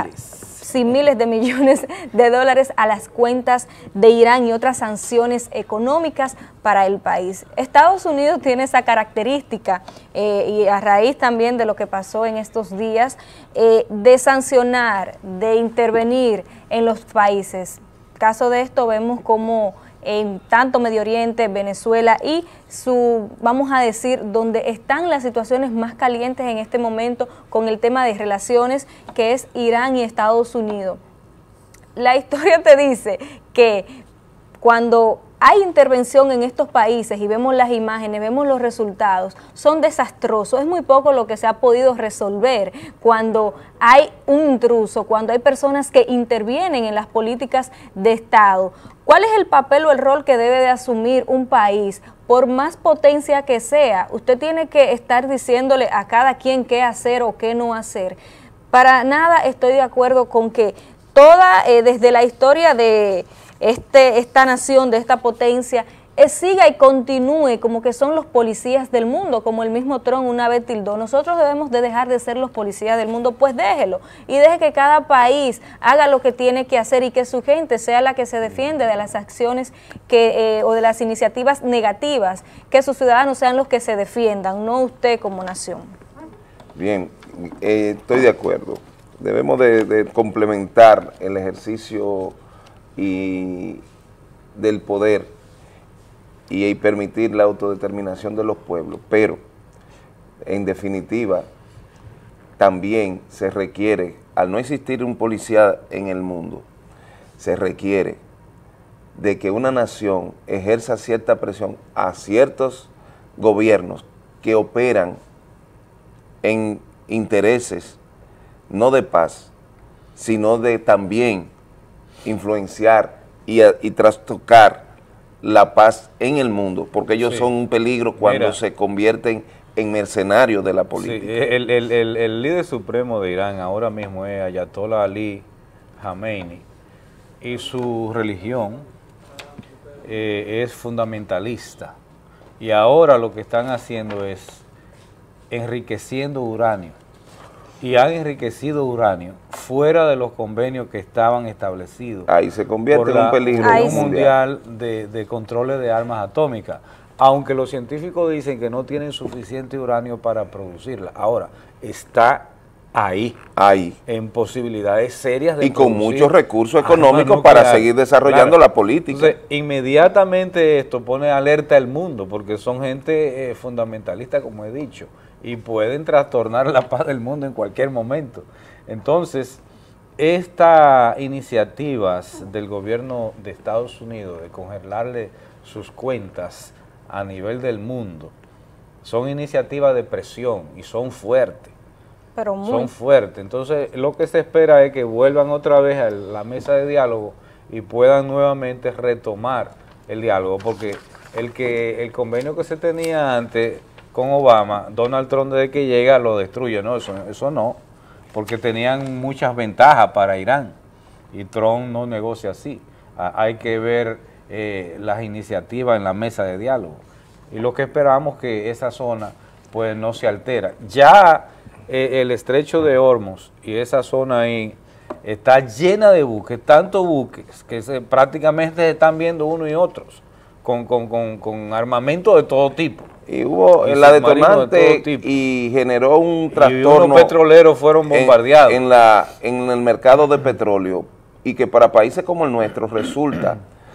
miles de millones de dólares a las cuentas de Irán y otras sanciones económicas para el país. Estados Unidos tiene esa característica y a raíz también de lo que pasó en estos días, de sancionar, de intervenir en los países. Caso de esto vemos como en tanto Medio Oriente, Venezuela y vamos a decir, donde están las situaciones más calientes en este momento con el tema de relaciones, que es Irán y Estados Unidos. La historia te dice que cuando hay intervención en estos países y vemos las imágenes, vemos los resultados, son desastrosos. Es muy poco lo que se ha podido resolver cuando hay un intruso, cuando hay personas que intervienen en las políticas de Estado. ¿Cuál es el papel o el rol que debe de asumir un país? Por más potencia que sea, usted tiene que estar diciéndole a cada quien qué hacer o qué no hacer. Para nada estoy de acuerdo con que desde la historia de esta nación, de esta potencia, siga y continúe como que son los policías del mundo, como el mismo Trump una vez tildó. Nosotros debemos de dejar de ser los policías del mundo, pues déjelo, y deje que cada país haga lo que tiene que hacer y que su gente sea la que se defiende de las acciones o de las iniciativas negativas, que sus ciudadanos sean los que se defiendan, no usted como nación. Bien, estoy de acuerdo. Debemos de complementar el ejercicio del poder y permitir la autodeterminación de los pueblos, pero en definitiva también se requiere, al no existir un policía en el mundo, se requiere de que una nación ejerza cierta presión a ciertos gobiernos que operan en intereses no de paz, sino de también influenciar y trastocar la paz en el mundo, porque ellos son un peligro cuando se convierten en mercenarios de la política. Sí, el líder supremo de Irán ahora mismo es Ayatollah Ali Khamenei, y su religión es fundamentalista, y ahora lo que están haciendo es enriqueciendo uranio, y han enriquecido uranio fuera de los convenios que estaban establecidos. Ahí se convierte en un peligro mundial de controles de armas atómicas, aunque los científicos dicen que no tienen suficiente uranio para producirla. Ahora, está ahí, en posibilidades serias de y con producir muchos recursos económicos para seguir desarrollando la política. Entonces, inmediatamente esto pone alerta al mundo, porque son gente fundamentalista, como he dicho, y pueden trastornar la paz del mundo en cualquier momento. Entonces, estas iniciativas del gobierno de Estados Unidos de congelarle sus cuentas a nivel del mundo son iniciativas de presión y son fuertes. Son fuertes. Entonces, lo que se espera es que vuelvan otra vez a la mesa de diálogo y puedan nuevamente retomar el diálogo, porque el convenio que se tenía antes con Obama, Donald Trump desde que llega lo destruye. No, eso no, porque tenían muchas ventajas para Irán y Trump no negocia así. Hay que ver las iniciativas en la mesa de diálogo, y lo que esperamos que esa zona pues no se altera. Ya el estrecho de Hormuz y esa zona ahí está llena de buques, tantos buques que prácticamente se están viendo unos y otros con armamento de todo tipo. Y hubo la detonante y generó un trastorno. Y unos petroleros fueron bombardeados. En el mercado de petróleo, y que para países como el nuestro resulta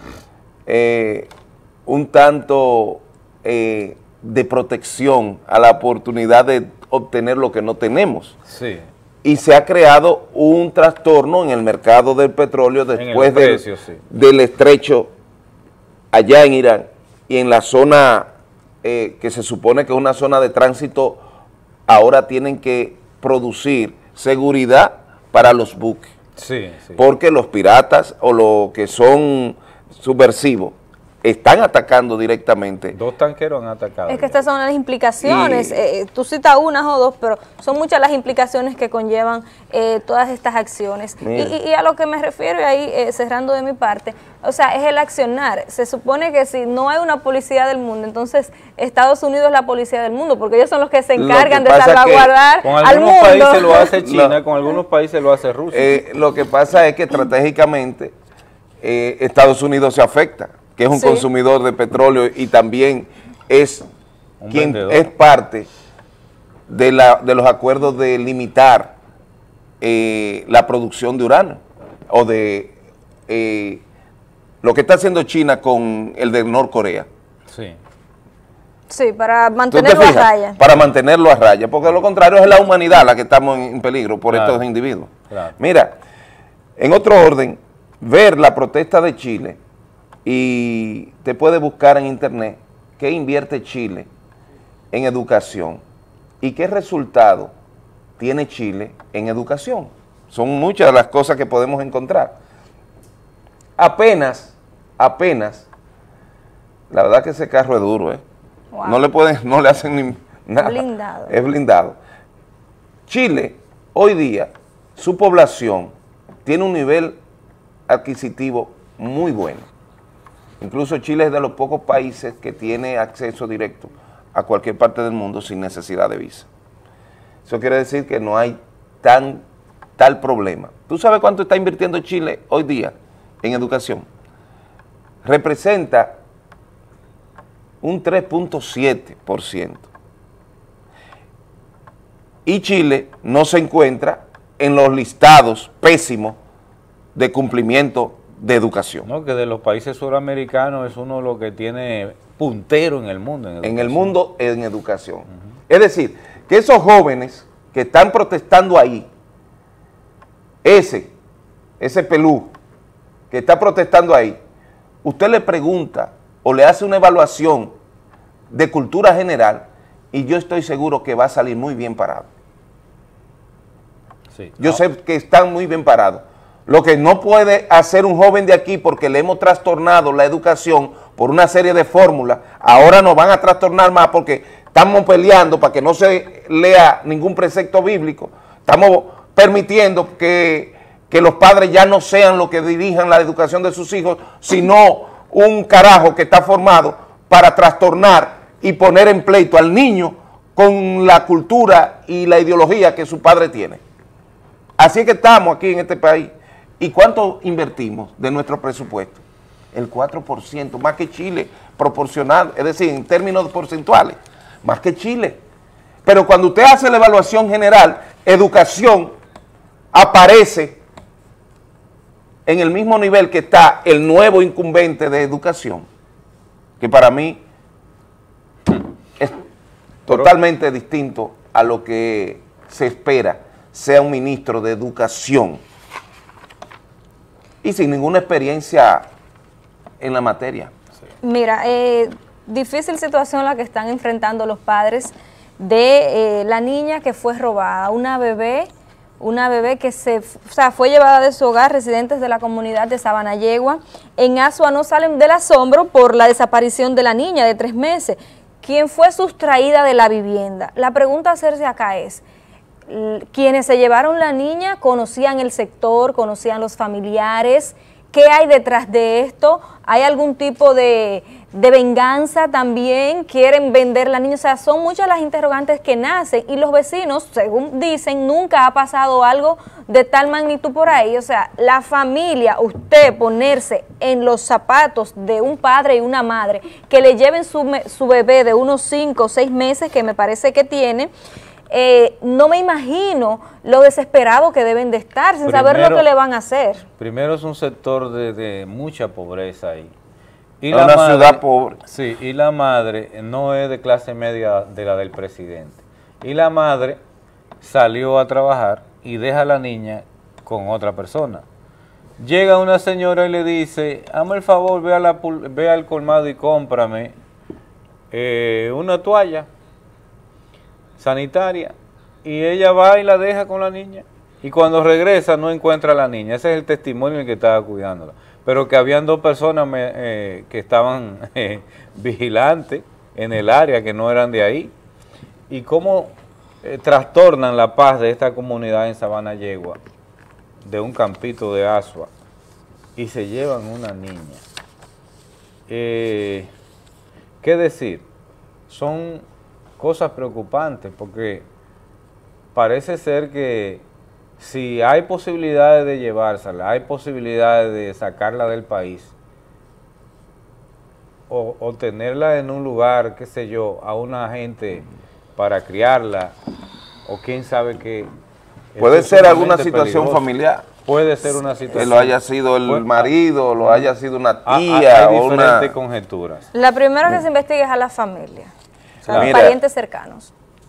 un tanto de protección a la oportunidad de obtener lo que no tenemos. Sí. Y se ha creado un trastorno en el mercado del petróleo después del estrecho allá en Irán, y en la zona que se supone que es una zona de tránsito, ahora tienen que producir seguridad para los buques. Sí. Porque los piratas o los que son subversivos están atacando directamente. 2 tanqueros han atacado. Es que estas son las implicaciones, tú citas unas o dos, pero son muchas las implicaciones que conllevan todas estas acciones. Y a lo que me refiero, y ahí cerrando de mi parte, o sea, es el accionar. Se supone que si no hay una policía del mundo, entonces Estados Unidos es la policía del mundo, porque ellos son los que se encargan de salvaguardar al mundo. Con algunos países lo hace China, con algunos países lo hace Rusia. Lo que pasa es que estratégicamente Estados Unidos se afecta, que es un consumidor de petróleo, y también es parte de los acuerdos de limitar la producción de uranio, o de lo que está haciendo China con el de Norcorea. Sí, para mantenerlo a raya. Para mantenerlo a raya, porque de lo contrario es la humanidad la que estamos en peligro por estos individuos. Mira, en otro orden, ver la protesta de Chile, y te puedes buscar en internet qué invierte Chile en educación y qué resultado tiene Chile en educación. Son muchas las cosas que podemos encontrar. Apenas, la verdad que ese carro es duro, Wow. No le hacen ni nada. Blindado. Es blindado. Chile, hoy día, su población tiene un nivel adquisitivo muy bueno. Incluso Chile es de los pocos países que tiene acceso directo a cualquier parte del mundo sin necesidad de visa. Eso quiere decir que no hay tal problema. ¿Tú sabes cuánto está invirtiendo Chile hoy día en educación? Representa un 3.7%. Y Chile no se encuentra en los listados pésimos de cumplimiento de educación. No, que de los países suramericanos es uno de los que tiene puntero en el mundo. En el mundo en educación. Es decir, que esos jóvenes que están protestando ahí, ese pelú que está protestando ahí, usted le pregunta o le hace una evaluación de cultura general y yo estoy seguro que va a salir muy bien parado. Yo sé que están muy bien parados. Lo que no puede hacer un joven de aquí, porque le hemos trastornado la educación por una serie de fórmulas, ahora nos van a trastornar más porque estamos peleando para que no se lea ningún precepto bíblico, estamos permitiendo que los padres ya no sean los que dirijan la educación de sus hijos, sino un carajo que está formado para trastornar y poner en pleito al niño con la cultura y la ideología que su padre tiene. Así es que estamos aquí en este país. ¿Y cuánto invertimos de nuestro presupuesto? El 4%, más que Chile, proporcional, es decir, en términos porcentuales, más que Chile. Pero cuando usted hace la evaluación general, educación aparece en el mismo nivel que está el nuevo incumbente de educación, que para mí es totalmente distinto a lo que se espera sea un ministro de educación y sin ninguna experiencia en la materia. Mira, difícil situación la que están enfrentando los padres de la niña que fue robada, una bebé que fue llevada de su hogar. Residentes de la comunidad de Sabanayegua en Asua no salen del asombro por la desaparición de la niña de 3 meses, quien fue sustraída de la vivienda. La pregunta a hacerse acá es, ¿quienes se llevaron la niña conocían el sector, conocían los familiares? ¿Qué hay detrás de esto? ¿Hay algún tipo de venganza también? ¿Quieren vender la niña? O sea, son muchas las interrogantes que nacen y los vecinos, según dicen, nunca ha pasado algo de tal magnitud por ahí. O sea, la familia, usted ponerse en los zapatos de un padre y una madre que le lleven su bebé de unos 5 o 6 meses, que me parece que tiene, no me imagino lo desesperado que deben de estar sin saber lo que le van a hacer. Primero es un sector de mucha pobreza ahí. Y una ciudad pobre. Sí, y la madre no es de clase media de la del presidente. Y la madre salió a trabajar y deja a la niña con otra persona. Llega una señora y le dice, hazme el favor, ve al colmado y cómprame una toalla sanitaria, y ella va y la deja con la niña, y cuando regresa no encuentra a la niña. Ese es el testimonio en el que estaba cuidándola, pero que habían 2 personas que estaban vigilantes en el área, que no eran de ahí, y cómo trastornan la paz de esta comunidad en Sabanayegua, de un campito de Asua, y se llevan una niña. ¿Qué decir? Son cosas preocupantes, porque parece ser que si hay posibilidades de llevársela, hay posibilidades de sacarla del país o tenerla en un lugar, qué sé yo, a una gente para criarla, o quién sabe qué. Puede ser alguna situación familiar. Puede ser una situación. Que lo haya sido el marido, lo haya sido una Hay tía. diferentes conjeturas. La primera que se investiga es a la familia, a los Mira, parientes cercanos.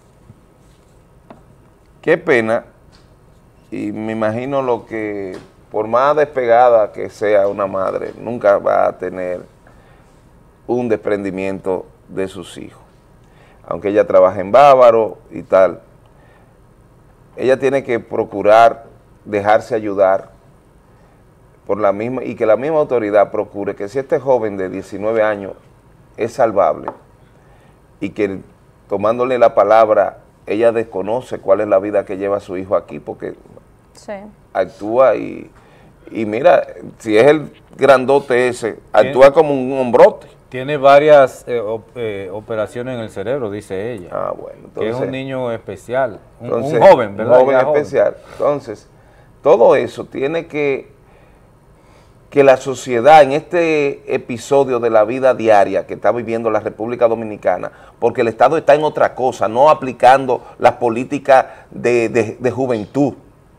Qué pena, y me imagino lo que, por más despegada que sea una madre, nunca va a tener un desprendimiento de sus hijos. Aunque ella trabaje en Bávaro y tal, ella tiene que procurar dejarse ayudar por la misma, y que la misma autoridad procure que si este joven de 19 años es salvable, y que tomándole la palabra, ella desconoce cuál es la vida que lleva su hijo aquí, porque sí, actúa y mira, si es el grandote ese, actúa como un hombrote. Tiene varias operaciones en el cerebro, dice ella. Ah, bueno. Entonces, que es un niño especial, un entonces, joven, ¿verdad? Un joven especial. Entonces, todo eso tiene que la sociedad en este episodio de la vida diaria que está viviendo la República Dominicana, porque el Estado está en otra cosa, no aplicando las políticas de juventud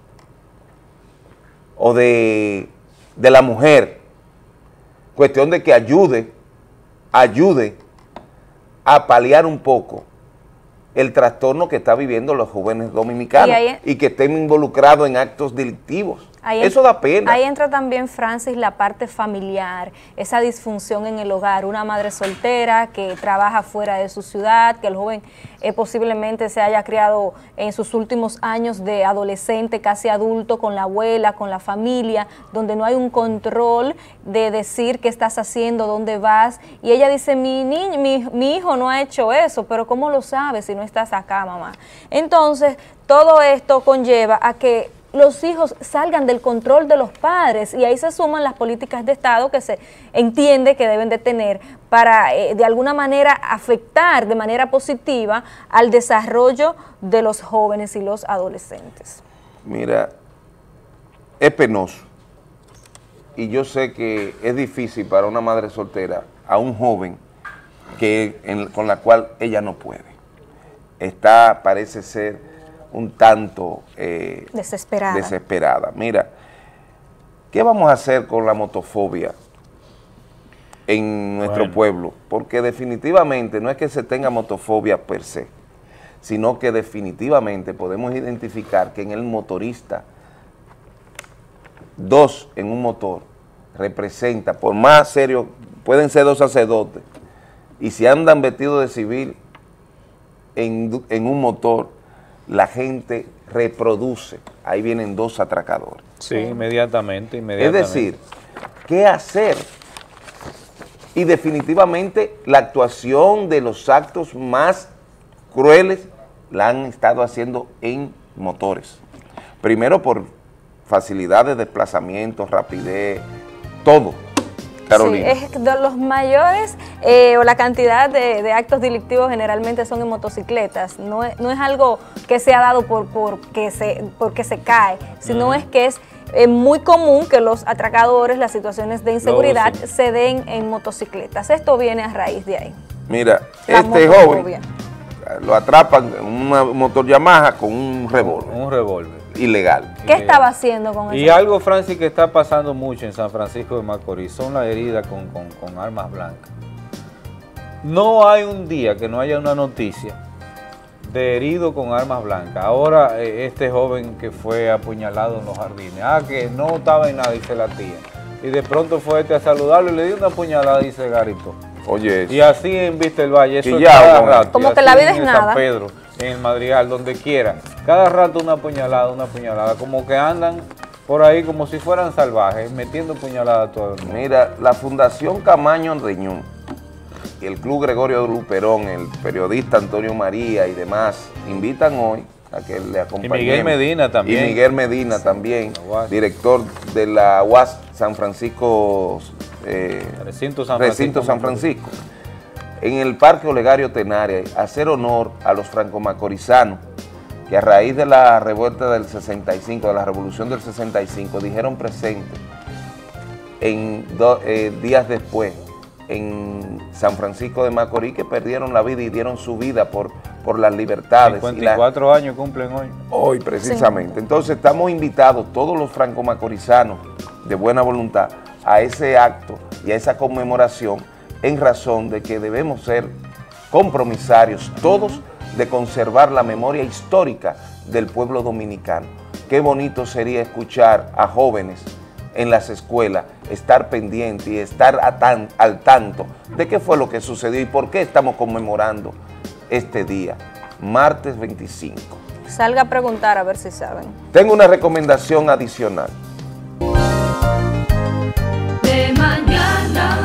o de la mujer, cuestión de que ayude a paliar un poco el trastorno que está viviendo los jóvenes dominicanos y que estén involucrados en actos delictivos. Eso da pena. Ahí entra también, Francis, la parte familiar, esa disfunción en el hogar, una madre soltera que trabaja fuera de su ciudad, que el joven posiblemente se haya criado en sus últimos años de adolescente, casi adulto, con la abuela, con la familia, donde no hay un control de decir qué estás haciendo, dónde vas, y ella dice, mi hijo no ha hecho eso, pero ¿cómo lo sabes si no estás acá, mamá? Entonces, todo esto conlleva a que los hijos salgan del control de los padres, y ahí se suman las políticas de Estado que se entiende que deben de tener para de alguna manera afectar de manera positiva al desarrollo de los jóvenes y los adolescentes. Mira, es penoso, y yo sé que es difícil para una madre soltera, a un joven con la cual ella no puede. Parece ser un tanto desesperada. Mira, ¿qué vamos a hacer con la motofobia en nuestro pueblo? Porque definitivamente no es que se tenga motofobia per se, sino que definitivamente podemos identificar que en el motorista, 2 en un motor representa, por más serio, pueden ser 2 sacerdotes, y si andan vestidos de civil en un motor, la gente reproduce, ahí vienen 2 atracadores. Sí, inmediatamente. Es decir, ¿qué hacer? Y definitivamente la actuación de los actos más crueles la han estado haciendo en motores. Primero por facilidad de desplazamiento, rapidez, todo. Carolina. Sí, es de los mayores o la cantidad de actos delictivos generalmente son en motocicletas. No es algo que se ha dado porque se cae, sino es que es muy común que los atracadores, las situaciones de inseguridad se den en motocicletas. Esto viene a raíz de ahí. Mira, este joven lo atrapan en un motor Yamaha con un revólver. Un revólver. Ilegal. ¿Qué estaba haciendo con eso? Y algo, Francis, que está pasando mucho en San Francisco de Macorís son las heridas con armas blancas. No hay un día que no haya una noticia de herido con armas blancas. Ahora este joven que fue apuñalado en los jardines, que no estaba en nada, dice la tía, y de pronto fue a saludarlo y le dio una puñalada y se garitó. Oye, y así en Vista del Valle, eso ya, cada rato. Como que la vida es nada. San Pedro, en el Madrigal, donde quiera. Cada rato una puñalada, como que andan por ahí como si fueran salvajes, metiendo puñaladas a todo el mundo. Mira, la Fundación Camaño Reñón y el Club Gregorio Luperón, el periodista Antonio María y demás, invitan hoy a que le acompañemos. Y Miguel Medina también. Y Miguel Medina también, director de la UAS San Francisco, Recinto San Francisco, en el Parque Olegario Tenaria, hacer honor a los franco-macorizanos que a raíz de la revuelta del 65, de la revolución del 65, dijeron presente días después en San Francisco de Macorís, que perdieron la vida y dieron su vida por las libertades. 54 años cumplen hoy. Hoy, precisamente. Sí. Entonces, estamos invitados, todos los franco-macorizanos de buena voluntad, a ese acto y a esa conmemoración, en razón de que debemos ser compromisarios todos de conservar la memoria histórica del pueblo dominicano. Qué bonito sería escuchar a jóvenes en las escuelas, estar pendientes y estar al tanto de qué fue lo que sucedió y por qué estamos conmemorando este día, martes 25. Salga a preguntar a ver si saben. Tengo una recomendación adicional. De mañana.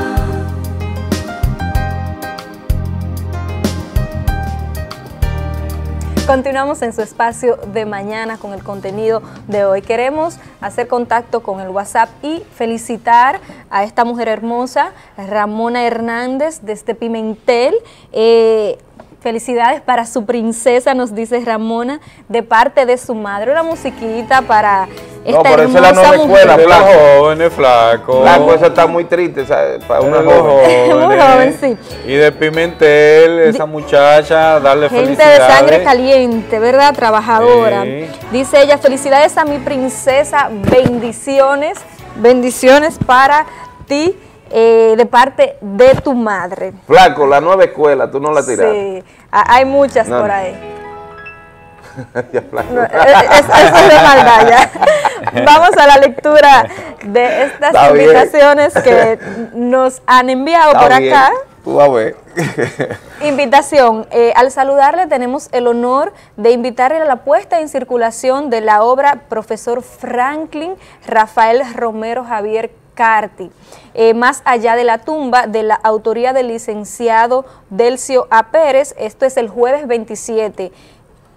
Continuamos en su espacio de mañana con el contenido de hoy. Queremos hacer contacto con el WhatsApp y felicitar a esta mujer hermosa, Ramona Hernández, desde Pimentel. Felicidades para su princesa, nos dice Ramona, de parte de su madre. Una musiquita para esta hermosa mujer. De los jóvenes, flaco. Flaco, eso está muy triste, ¿sabes? Para una joven. Muy joven, sí. Y de Pimentel, esa muchacha, darle felicidades. Gente de sangre caliente, ¿verdad? Trabajadora. Sí. Dice ella, felicidades a mi princesa, bendiciones, bendiciones para ti. De parte de tu madre. Flaco, la nueva escuela, tú no la tiraste. Sí, hay muchas por ahí. Ya, flaco. No, eso es de maldad ya. Vamos a la lectura de estas invitaciones que nos han enviado por acá. Tú vas a ver. Invitación. Al saludarle tenemos el honor de invitarle a la puesta en circulación de la obra Profesor Franklin Rafael Romero Javier Carti, Más allá de la tumba, de la autoría del licenciado Delcio A. Pérez. Esto es el jueves 27.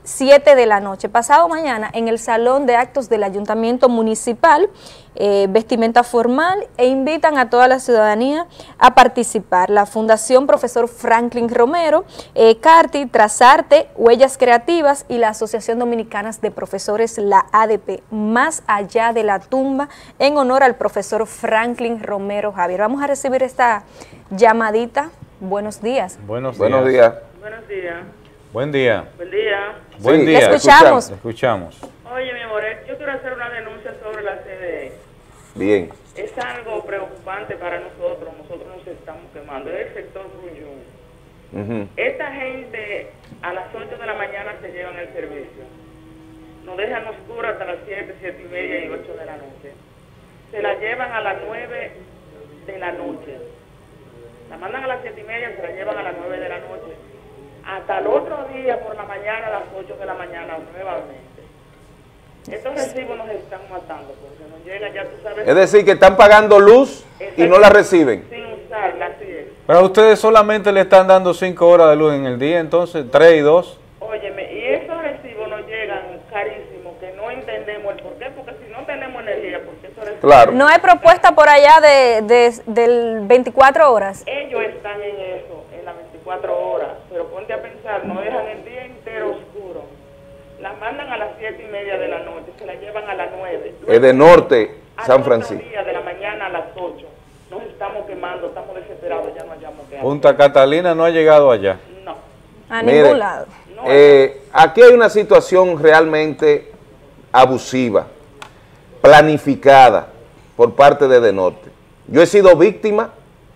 7 de la noche. Pasado mañana en el Salón de Actos del Ayuntamiento Municipal, vestimenta formal, e invitan a toda la ciudadanía a participar. La Fundación Profesor Franklin Romero, CARTI, Trazarte, Huellas Creativas y la Asociación Dominicana de Profesores, la ADP, Más Allá de la Tumba, en honor al profesor Franklin Romero Javier. Vamos a recibir esta llamadita. Buenos días. Buenos días. Buenos días. Buenos días. Buen día. Buen día. Buen Sí, día. le escuchamos. Le escuchamos. Oye, mi amor, yo quiero hacer una denuncia sobre la CDE. Bien. Es algo preocupante para nosotros nos estamos quemando, es el sector Ruyún. Esta gente a las 8 de la mañana se llevan el servicio, nos dejan oscuro hasta las 7, 7 y media y 8 de la noche, se la llevan a las 9 de la noche, la mandan a las 7 y media, se la llevan a las 9 de la noche, hasta el otro día por la mañana a las 8 de la mañana nuevamente. Estos recibos nos están matando porque nos llega, ya tú sabes. Es decir, que están pagando luz y no la reciben. Sin usarla, así es. Pero a ustedes solamente le están dando 5 horas de luz en el día, entonces 3 y 2. Óyeme, y esos recibos nos llegan carísimos, que no entendemos el por qué, porque si no tenemos energía, porque eso recibos... Claro. ¿No hay propuesta por allá del 24 horas? Ellos están en eso, en las 24 horas, pero ponte a pensar, no dejan el día entero oscuro. Las mandan a las 7 y media de la noche, se las llevan a las 9. Es de Norte, San Francisco. Día de la mañana a las 8. Nos estamos quemando, estamos desesperados, ya no hallamos qué hacer. Punta Catalina no ha llegado allá. No. A Mire, ningún lado. Aquí hay una situación realmente abusiva, planificada por parte de Norte. Yo he sido víctima,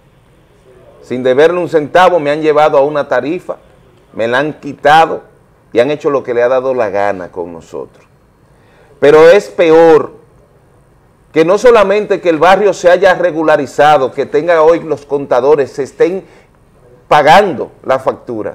sin deberle un centavo, me han llevado a una tarifa, me la han quitado y han hecho lo que le ha dado la gana con nosotros. Pero es peor que no solamente que el barrio se haya regularizado, que tenga hoy los contadores, se estén pagando la factura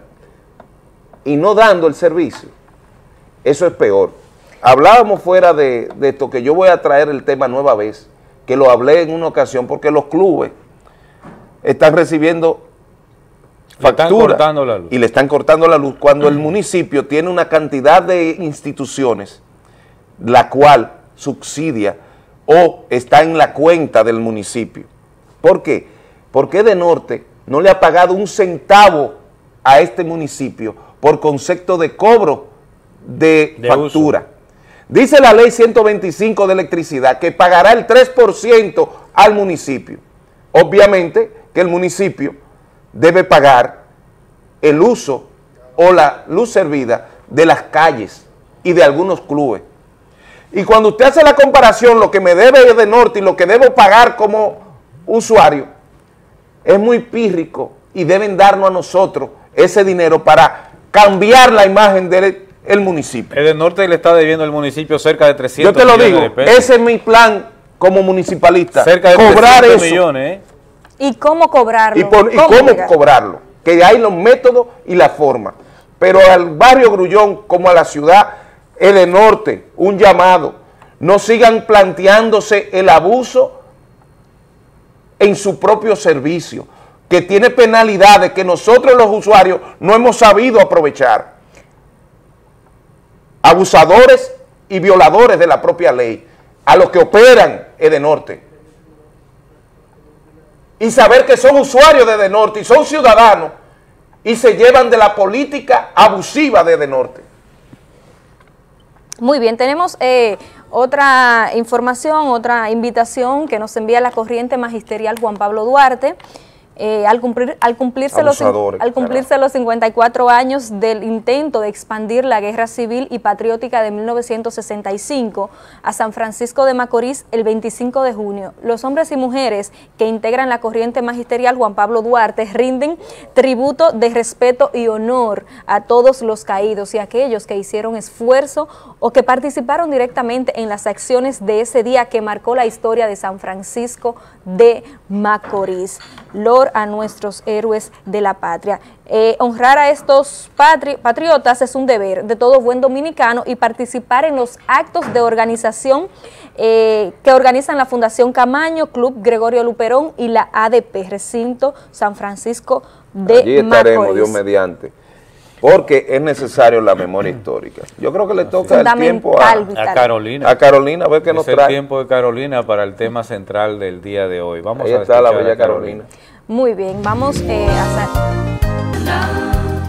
y no dando el servicio. Eso es peor. Hablábamos fuera de esto, que yo voy a traer el tema nueva vez, que lo hablé en una ocasión, porque los clubes están recibiendo factura y le están cortando la luz cuando el municipio tiene una cantidad de instituciones la cual subsidia o está en la cuenta del municipio. ¿Por qué? Porque de Norte no le ha pagado un centavo a este municipio por concepto de cobro de factura. Uso. Dice la ley 125 de electricidad que pagará el 3% al municipio. Obviamente que el municipio debe pagar el uso o la luz servida de las calles y de algunos clubes. Y cuando usted hace la comparación, lo que me debe de Norte y lo que debo pagar como usuario, es muy pírrico y deben darnos a nosotros ese dinero para cambiar la imagen del municipio. El de Norte le está debiendo al municipio cerca de 300 millones de pesos. Yo te lo digo, ese es mi plan como municipalista. Cerca de cobrar 300 eso. millones, ¿Y cómo cobrarlo? ¿Y cómo cobrarlo? Que hay los métodos y la forma. Pero al barrio Grullón, como a la ciudad de Norte, un llamado. No sigan planteándose el abuso en su propio servicio, que tiene penalidades que nosotros los usuarios no hemos sabido aprovechar. Abusadores y violadores de la propia ley, a los que operan Edenorte. Y saber que son usuarios de Edenorte y son ciudadanos y se llevan de la política abusiva de Edenorte. Muy bien, tenemos otra información, otra invitación que nos envía la corriente magisterial Juan Pablo Duarte. Al cumplirse los 54 años del intento de expandir la guerra civil y patriótica de 1965 a San Francisco de Macorís el 25 de junio, los hombres y mujeres que integran la corriente magisterial Juan Pablo Duarte rinden tributo de respeto y honor a todos los caídos y a aquellos que hicieron esfuerzo o que participaron directamente en las acciones de ese día que marcó la historia de San Francisco de Macorís. A nuestros héroes de la patria. Honrar a estos patriotas es un deber de todo buen dominicano y participar en los actos de organización que organizan la Fundación Camaño, Club Gregorio Luperón y la ADP, Recinto San Francisco de Macorís. Allí estaremos, Dios mediante. porque es necesario la memoria histórica. Yo creo que le toca el tiempo a Carolina. A Carolina, a ver qué nos trae. trae. Es el tiempo de Carolina para el tema central del día de hoy. Vamos Ahí a está la escuchar bella a Carolina. Muy bien, vamos a hacer...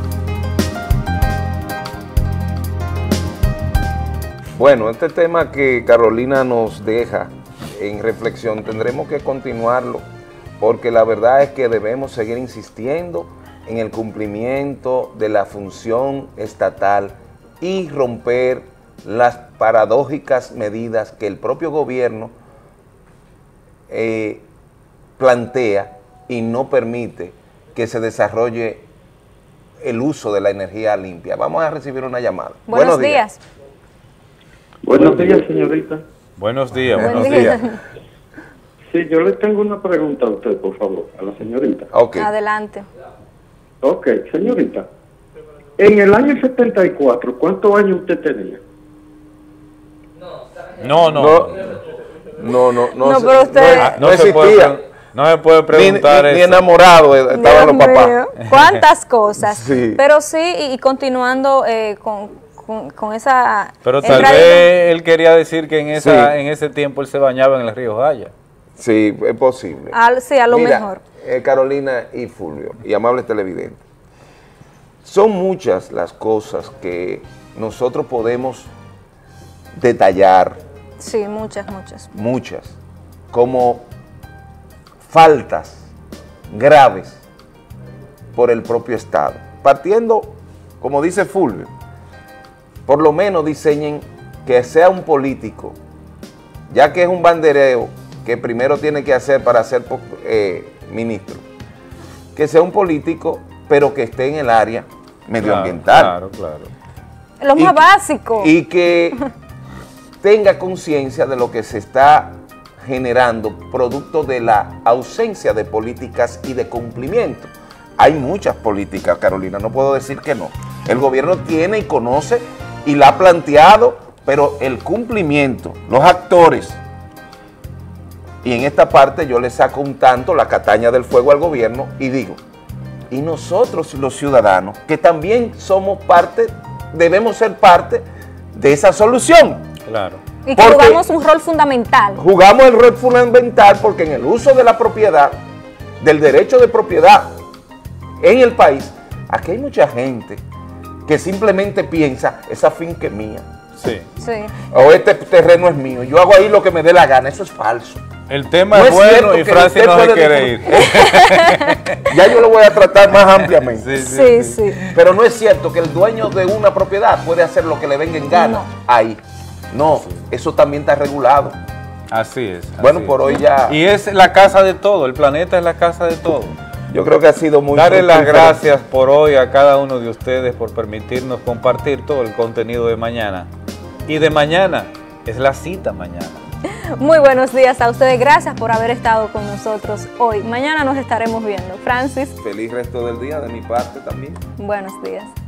Bueno, este tema que Carolina nos deja en reflexión, tendremos que continuarlo, porque la verdad es que debemos seguir insistiendo en el cumplimiento de la función estatal y romper las paradójicas medidas que el propio gobierno plantea y no permite que se desarrolle el uso de la energía limpia. Vamos a recibir una llamada. Buenos días. Buenos días, señorita. Buenos días, buenos días. Sí, yo le tengo una pregunta a usted, por favor, a la señorita. Okay. Adelante. Ok, señorita. En el año 74, ¿cuántos años usted tenía? No, pero usted... No existía. No se puede preguntar ni enamorado estaban los papás. ¿Cuántas cosas? Sí. Pero sí, y continuando con esa... Pero tal vez él quería decir que en ese tiempo él se bañaba en el río Jaya. Sí, es posible. Sí, a lo mejor. Carolina y Fulvio, y amables televidentes, son muchas las cosas que nosotros podemos detallar. Sí, muchas. Muchas, como faltas graves por el propio Estado. Partiendo, como dice Fulvio, por lo menos diseñen que sea un político, ya que es un bandereo que primero tiene que hacer para ser ministro, que sea un político, pero que esté en el área medioambiental. Claro. Lo más básico. Y que tenga conciencia de lo que se está generando producto de la ausencia de políticas y de cumplimiento. Hay muchas políticas, Carolina, no puedo decir que no. El gobierno tiene y conoce y la ha planteado, pero el cumplimiento, los actores, y en esta parte yo le saco un tanto la castaña del fuego al gobierno y digo, y nosotros los ciudadanos, que también somos parte, debemos ser parte de esa solución. Claro. Y que jugamos un rol fundamental. Jugamos el rol fundamental porque en el uso de la propiedad, del derecho de propiedad en el país, aquí hay mucha gente que simplemente piensa, esa finca es mía. Sí. O este terreno es mío, yo hago ahí lo que me dé la gana, eso es falso. El tema es bueno y Francis no se quiere ir. Ya yo lo voy a tratar más ampliamente. Sí. Pero no es cierto que el dueño de una propiedad puede hacer lo que le venga en gana ahí. No, eso también está regulado. Así es. Bueno, por hoy ya... Y es la casa de todo, el planeta es la casa de todo. Yo creo que ha sido muy... Darle las gracias por hoy a cada uno de ustedes por permitirnos compartir todo el contenido de mañana. Y de mañana es la cita mañana. Muy buenos días a ustedes, gracias por haber estado con nosotros hoy. Mañana nos estaremos viendo. Francis. Feliz resto del día de mi parte también. Buenos días.